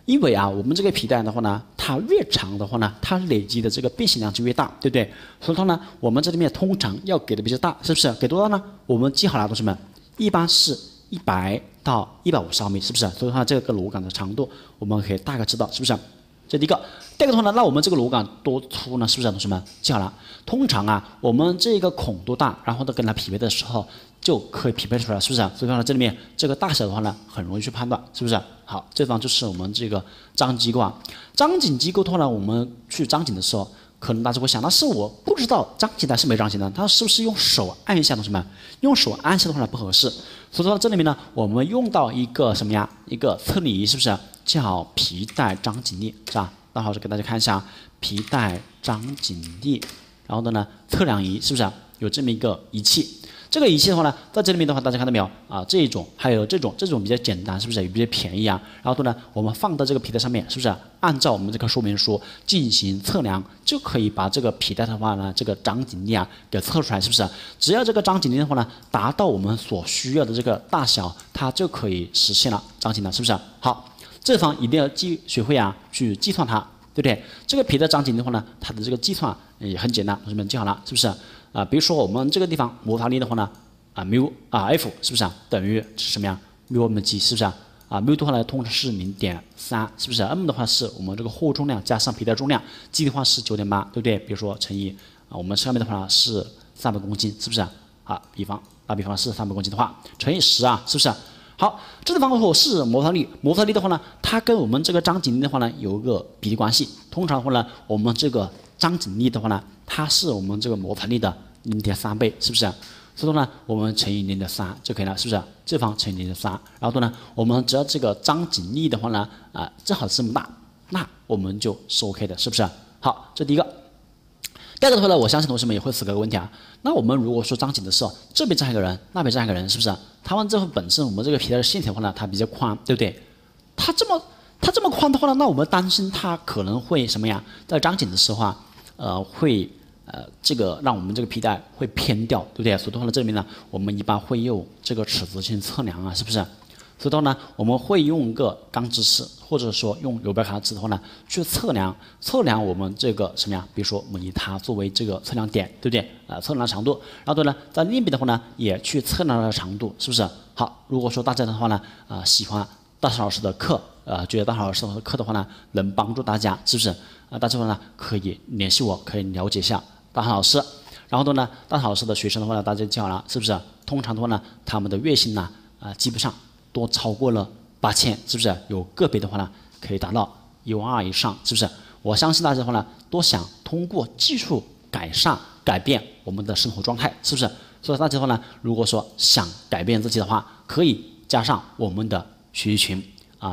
因为啊，我们这个皮带的话呢，它越长的话呢，它累积的这个变形量就越大，对不对？所以说呢，我们这里面通常要给的比较大，是不是？给多大呢？我们记好了，同学们，一般是100到150毫米，是不是？所以说这个螺杆的长度，我们可以大概知道，是不是？这第一个。第二个的话呢，那我们这个螺杆多粗呢？是不是，同学们？记好了，通常啊，我们这个孔多大，然后呢跟它匹配的时候，就可以匹配出来，是不是？所以说呢，这里面这个大小的话呢，很容易去判断，是不是？好，这方就是我们这个张机构啊。张紧机构的话呢，我们去张紧的时候，可能大家会想，那是我不知道张紧的是没张紧的，它是不是用手按一下，同学们？用手按一下的话呢不合适，所以说这里面呢，我们用到一个什么呀？一个测力仪，是不是？叫皮带张紧力，是吧？那好，给大家看一下皮带张紧力，然后呢测量仪，是不是有这么一个仪器？这个仪器的话呢，在这里面的话，大家看到没有啊？这一种还有这种比较简单，是不是也比较便宜啊？然后呢，我们放到这个皮带上面，是不是按照我们这个说明书进行测量，就可以把这个皮带的话呢，这个张紧力啊给测出来，是不是？只要这个张紧力的话呢，达到我们所需要的这个大小，它就可以实现了张紧了，是不是？好。这方一定要学会啊，去计算它，对不对？这个皮带张紧的话呢，它的这个计算也很简单，同学们记好了，是不是？啊，比如说我们这个地方摩擦力的话呢，啊缪啊 F 是不是等于什么呀？缪 m g 是不是啊？缪的话呢，通常是0.3，是不是 ？m 的话是我们这个货重量加上皮带重量 ，g 的话是9.8，对不对？比如说乘以啊，我们上面的话呢是300公斤，是不是？啊，打比方是300公斤的话，乘以10啊，是不是？好，这个方法是摩擦力。摩擦力的话呢，它跟我们这个张紧力的话呢有一个比例关系。通常的话呢，我们这个张紧力的话呢，它是我们这个摩擦力的0.3倍，是不是？所以说呢，我们乘以0.3就可以了，是不是？这方乘以0.3，然后呢，我们只要这个张紧力的话呢，正好这么大，那我们就是OK的，是不是？好，这第一个。第二个的话呢，我相信同学们也会思考一个问题啊。那我们如果说张紧的时候，这边站一个人，那边站一个人，是不是？他们这本身我们这个皮带的线条的话呢，它比较宽，对不对？它这么宽的话呢，那我们担心它可能会什么呀？在张紧的时候啊，会这个让我们这个皮带会偏掉，对不对？所以的话呢，这里面呢，我们一般会用这个尺子进行测量啊，是不是？所以的话呢，我们会用一个钢直尺，或者说用油标卡尺的话呢，去测量我们这个什么呀？比如说我们以它作为这个测量点，对不对？测量长度，然后呢，在另一边的话呢，也去测量它的长度，是不是？好，如果说大家的话呢，喜欢大超老师的课，觉得大超老师的课的话呢，能帮助大家，是不是？大家的话呢，可以联系我，可以了解一下大超老师。然后呢，大超老师的学生的话呢，大家记好了，是不是？通常的话呢，他们的月薪呢，基本上都超过了8000，是不是？有个别的话呢，可以达到12000以上，是不是？我相信大家的话呢，都想通过技术改变我们的生活状态，是不是？所以大家的话呢，如果说想改变自己的话，可以加上我们的学习群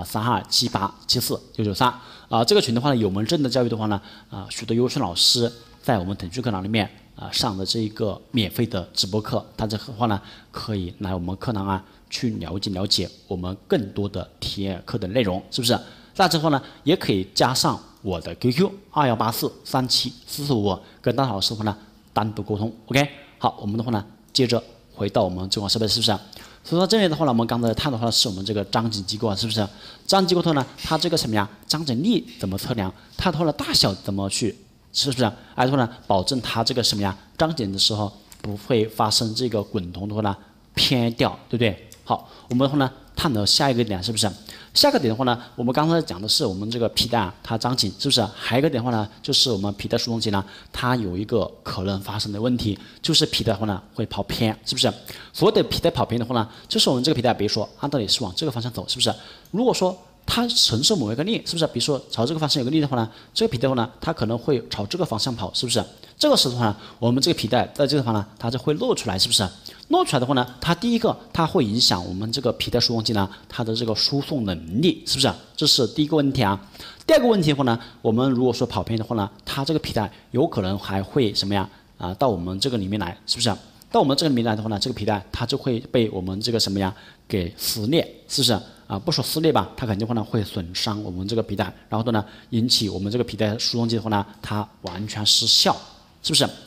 3278749993这个群的话呢，有门正的教育的话呢，许多优秀老师在我们腾讯课堂里面上的这一个免费的直播课，大家的话呢，可以来我们课堂去了解我们更多的体验课的内容，是不是？大家的话呢，也可以加上我的 QQ2184374455，跟大老师的话呢单独沟通。OK， 好，我们的话呢，接着回到我们这款设备，是不是？所以说这里的话呢，我们刚才探讨的话是我们这个张紧机构是不是？张紧机构头呢，它这个什么呀？张紧力怎么测量？它的话呢大小怎么去？是不是？而且呢，保证它这个什么呀？张紧的时候不会发生这个滚筒的话呢偏掉，对不对？好，我们的话呢，探讨下一个点，是不是？下个点的话呢，我们刚才讲的是我们这个皮带它张紧，是不是？还有一个点的话呢，就是我们皮带输送机呢，它有一个可能发生的问题，就是皮带的话呢会跑偏，是不是？所谓的皮带跑偏的话呢，就是我们这个皮带，比如说按道理是往这个方向走，是不是？如果说它承受某一个力，是不是？比如说朝这个方向有个力的话呢，这个皮带的话呢，它可能会朝这个方向跑，是不是？这个时候的话呢，我们这个皮带在这个地方呢，它就会露出来，是不是？露出来的话呢，它第一个它会影响我们这个皮带输送机呢，它的这个输送能力，是不是？这是第一个问题啊。第二个问题的话呢，我们如果说跑偏的话呢，它这个皮带有可能还会什么呀？到我们这个里面来，是不是？到我们这个里面来的话呢，这个皮带它就会被我们这个什么呀给撕裂，是不是？不说撕裂吧，它肯定会损伤我们这个皮带，然后呢，引起我们这个皮带输送机的话呢，它完全失效，是不是？所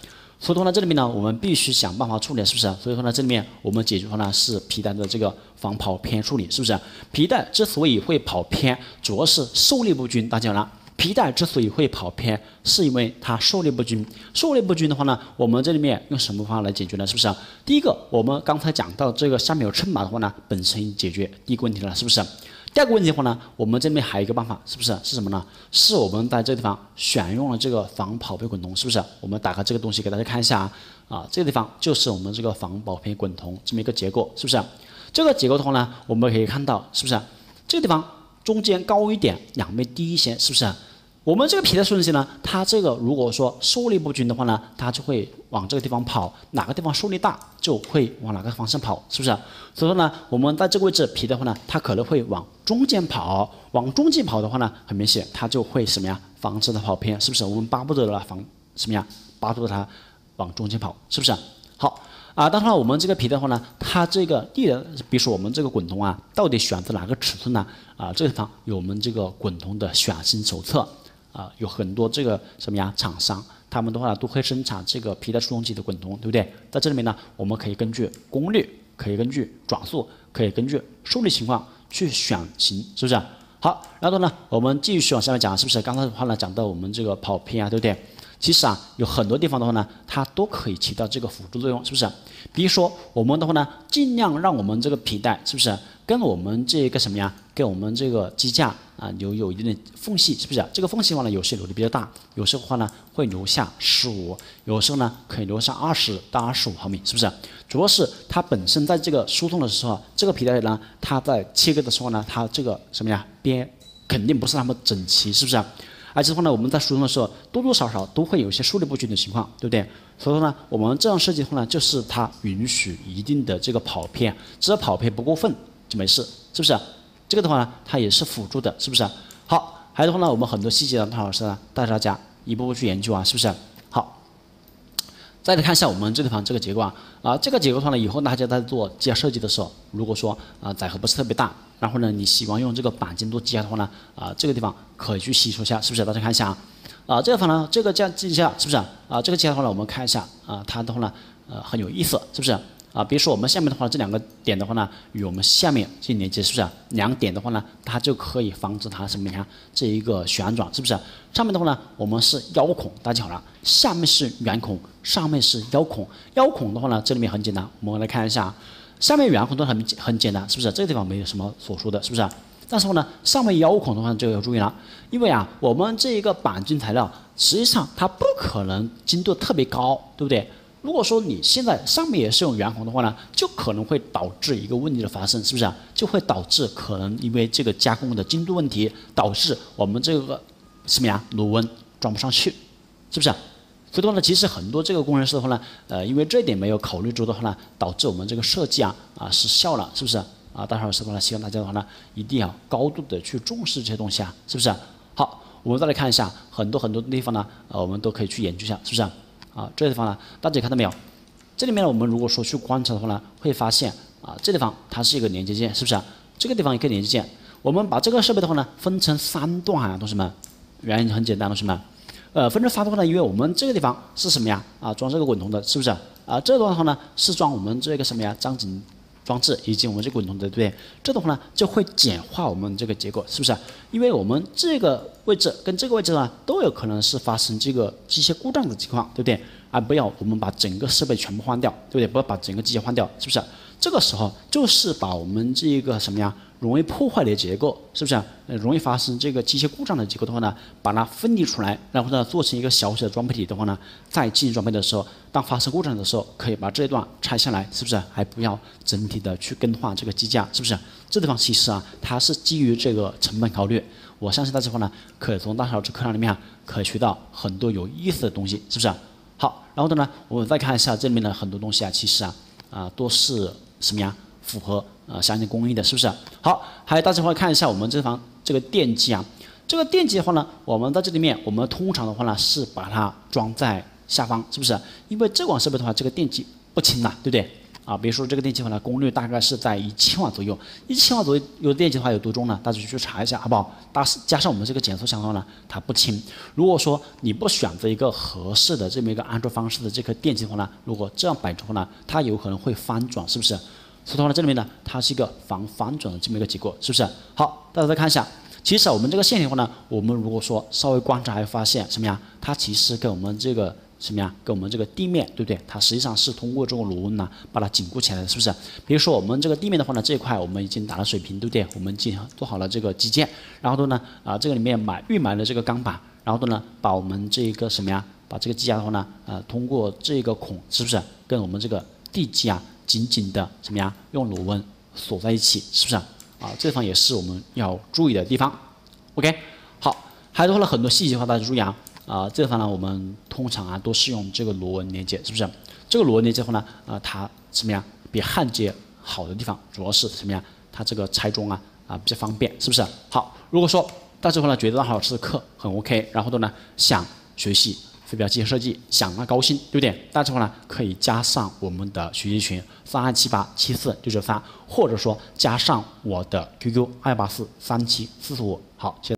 所以说呢，这里面呢，我们必须想办法处理，是不是？所以说呢，这里面我们解决的呢是皮带的这个防跑偏处理，是不是？皮带之所以会跑偏，主要是受力不均。大家讲了，皮带之所以会跑偏，是因为它受力不均。受力不均的话呢，我们这里面用什么方法来解决呢？是不是？第一个，我们刚才讲到这个下面有衬把的话呢，本身已经解决第一个问题了，是不是？第二个问题的话呢，我们这边还有一个办法，是不是？是什么呢？是我们在这个地方选用了这个防跑偏滚筒，是不是？我们打开这个东西给大家看一下啊，这个地方就是我们这个防跑偏滚筒这么一个结构，是不是？这个结构的话呢，我们可以看到，是不是？这个地方中间高一点，两边低一些，是不是？我们这个皮带顺序呢，它这个如果说受力不均的话呢，它就会往这个地方跑，哪个地方受力大就会往哪个方向跑，是不是？所以说呢，我们在这个位置皮的话呢，它可能会往中间跑，往中间跑的话呢，很明显它就会什么呀？防止它跑偏，是不是？我们巴不得防什么呀？巴不得它往中间跑，是不是？好啊，当然我们这个皮的话呢，它这个比如说我们这个滚筒啊，到底选择哪个尺寸呢？啊，这个地方有我们这个滚筒的选型手册。有很多这个什么呀厂商，他们的话都会生产这个皮带出动机的滚筒，对不对？在这里面呢，我们可以根据功率，可以根据转速，可以根据受力情况去选型，是不是？好，然后呢，我们继续往下面讲，是不是？刚才的话呢，讲到我们这个跑偏啊，对不对？其实啊，有很多地方的话呢，它都可以起到这个辅助作用，是不是？比如说我们的话呢，尽量让我们这个皮带，是不是跟我们这个什么呀，跟我们这个机架啊有一定的缝隙，是不是？这个缝隙的话呢，有些留的比较大，有时候的话呢会留下15，有时候呢可以留下20到25毫米，是不是？主要是它本身在这个输送的时候，这个皮带呢，它在切割的时候呢，它这个什么呀边肯定不是那么整齐，是不是？而且的话呢，我们在输送的时候多多少少都会有一些受力不均的情况，对不对？所以说呢，我们这样设计的话呢，就是它允许一定的这个跑偏，只要跑偏不过分就没事，是不是？这个的话呢，它也是辅助的，是不是？好，还有的话呢，我们很多细节呢，汤老师呢带大家一步步去研究啊，是不是？好，再来看一下我们这地方这个结构啊，这个结构的话呢，以后大家在做机架设计的时候，如果说载荷不是特别大，然后呢，你喜欢用这个钣金做机架的话呢，这个地方可以去吸收一下，是不是？大家看一下这个方呢，这个机架是不是这个机架的话呢，我们看一下它的话呢，很有意思，是不是？比如说我们下面的话，这两个点的话呢，与我们下面进行连接，是不是？两点的话呢，它就可以防止它什么呀？这一个旋转，是不是？上面的话呢，我们是腰孔，大家好了，下面是圆孔，上面是腰孔。腰孔的话呢，这里面很简单，我们来看一下，下面圆孔都很简单，是不是？这个地方没有什么所说的，是不是？但是呢，上面腰孔的话，这个要注意了，因为我们这一个钣金材料，实际上它不可能精度特别高，对不对？如果说你现在上面也是用圆孔的话呢，就可能会导致一个问题的发生，是不是？就会导致可能因为这个加工的精度问题，导致我们这个什么呀螺纹装不上去，是不是？所以的话呢，其实很多这个工程师的话呢，因为这一点没有考虑住的话呢，导致我们这个设计失效了，是不是？当然是的话呢，希望大家的话呢，一定要高度的去重视这些东西是不是？好，我们再来看一下很多地方呢，我们都可以去研究一下，是不是？这个地方呢，大家看到没有？这里面呢，我们如果说去观察的话呢，会发现这地方它是一个连接件，是不是？这个地方一个连接件，我们把这个设备的话呢，分成3段同学们，原因很简单，同学们，分成3段呢，因为我们这个地方是什么呀？装这个滚筒的，是不是？这段的话呢，是装我们这个什么呀？张紧装置以及我们这个滚筒的，对不对？这的话呢，就会简化我们这个结构，是不是？因为我们这个位置跟这个位置呢，都有可能是发生这个机械故障的情况，对不对？不要我们把整个设备全部换掉，对不对？不要把整个机械换掉，是不是？这个时候就是把我们这个什么呀，容易破坏的结构，是不是？容易发生这个机械故障的结构的话呢，把它分离出来，然后呢，做成一个小小的装配体的话呢，再进行装配的时候，当发生故障的时候，可以把这一段拆下来，是不是？还不要整体的去更换这个机架，是不是？这地方其实它是基于这个成本考虑，我相信大家的话呢，可以从大小这课堂里面可以学到很多有意思的东西，是不是？好，然后呢，我们再看一下这里面的很多东西其实都是什么呀？符合相应工艺的，是不是？好，还有大家会看一下我们这方这个电机这个电机的话呢，我们在这里面，我们通常的话呢是把它装在下方，是不是？因为这款设备的话，这个电机不轻对不对？ 啊，比如说这个电器的话呢，功率大概是在1000瓦左右，1000瓦左右的电器的话有多重呢？大家去查一下，好不好？加上我们这个减速箱的话呢，它不轻。如果说你不选择一个合适的这么一个安装方式的这颗电器的话呢，如果这样摆之后呢，它有可能会翻转，是不是？所以的话呢，这里面呢，它是一个防翻转的这么一个结构，是不是？好，大家再看一下。其实我们这个线体的话呢，我们如果说稍微观察，还发现什么呀？它其实跟我们这个什么呀？跟我们这个地面，对不对？它实际上是通过这种螺纹呢，把它紧固起来的，是不是？比如说我们这个地面的话呢，这一块我们已经打了水平，对不对？我们已经做好了这个基建，然后呢，这个里面预埋了这个钢板，然后呢，把我们这个什么呀？把这个机架的话呢，通过这个孔，是不是跟我们这个地基啊，紧紧的什么呀？用螺纹锁在一起，是不是？这地方也是我们要注意的地方。OK， 好，还有的话呢，很多细节的话大家注意啊。这地方呢，我们通常都是用这个螺纹连接，是不是？这个螺纹连接的话呢，它什么呀？比焊接好的地方，主要是什么呀？它这个拆装比较方便，是不是？好，如果说大家的话呢，觉得老师的课很 OK， 然后呢想学习飞镖机械设计，想高兴，对不对？大家的话呢，可以加上我们的学习群32787463，或者说加上我的 QQ 284374445。好，谢谢。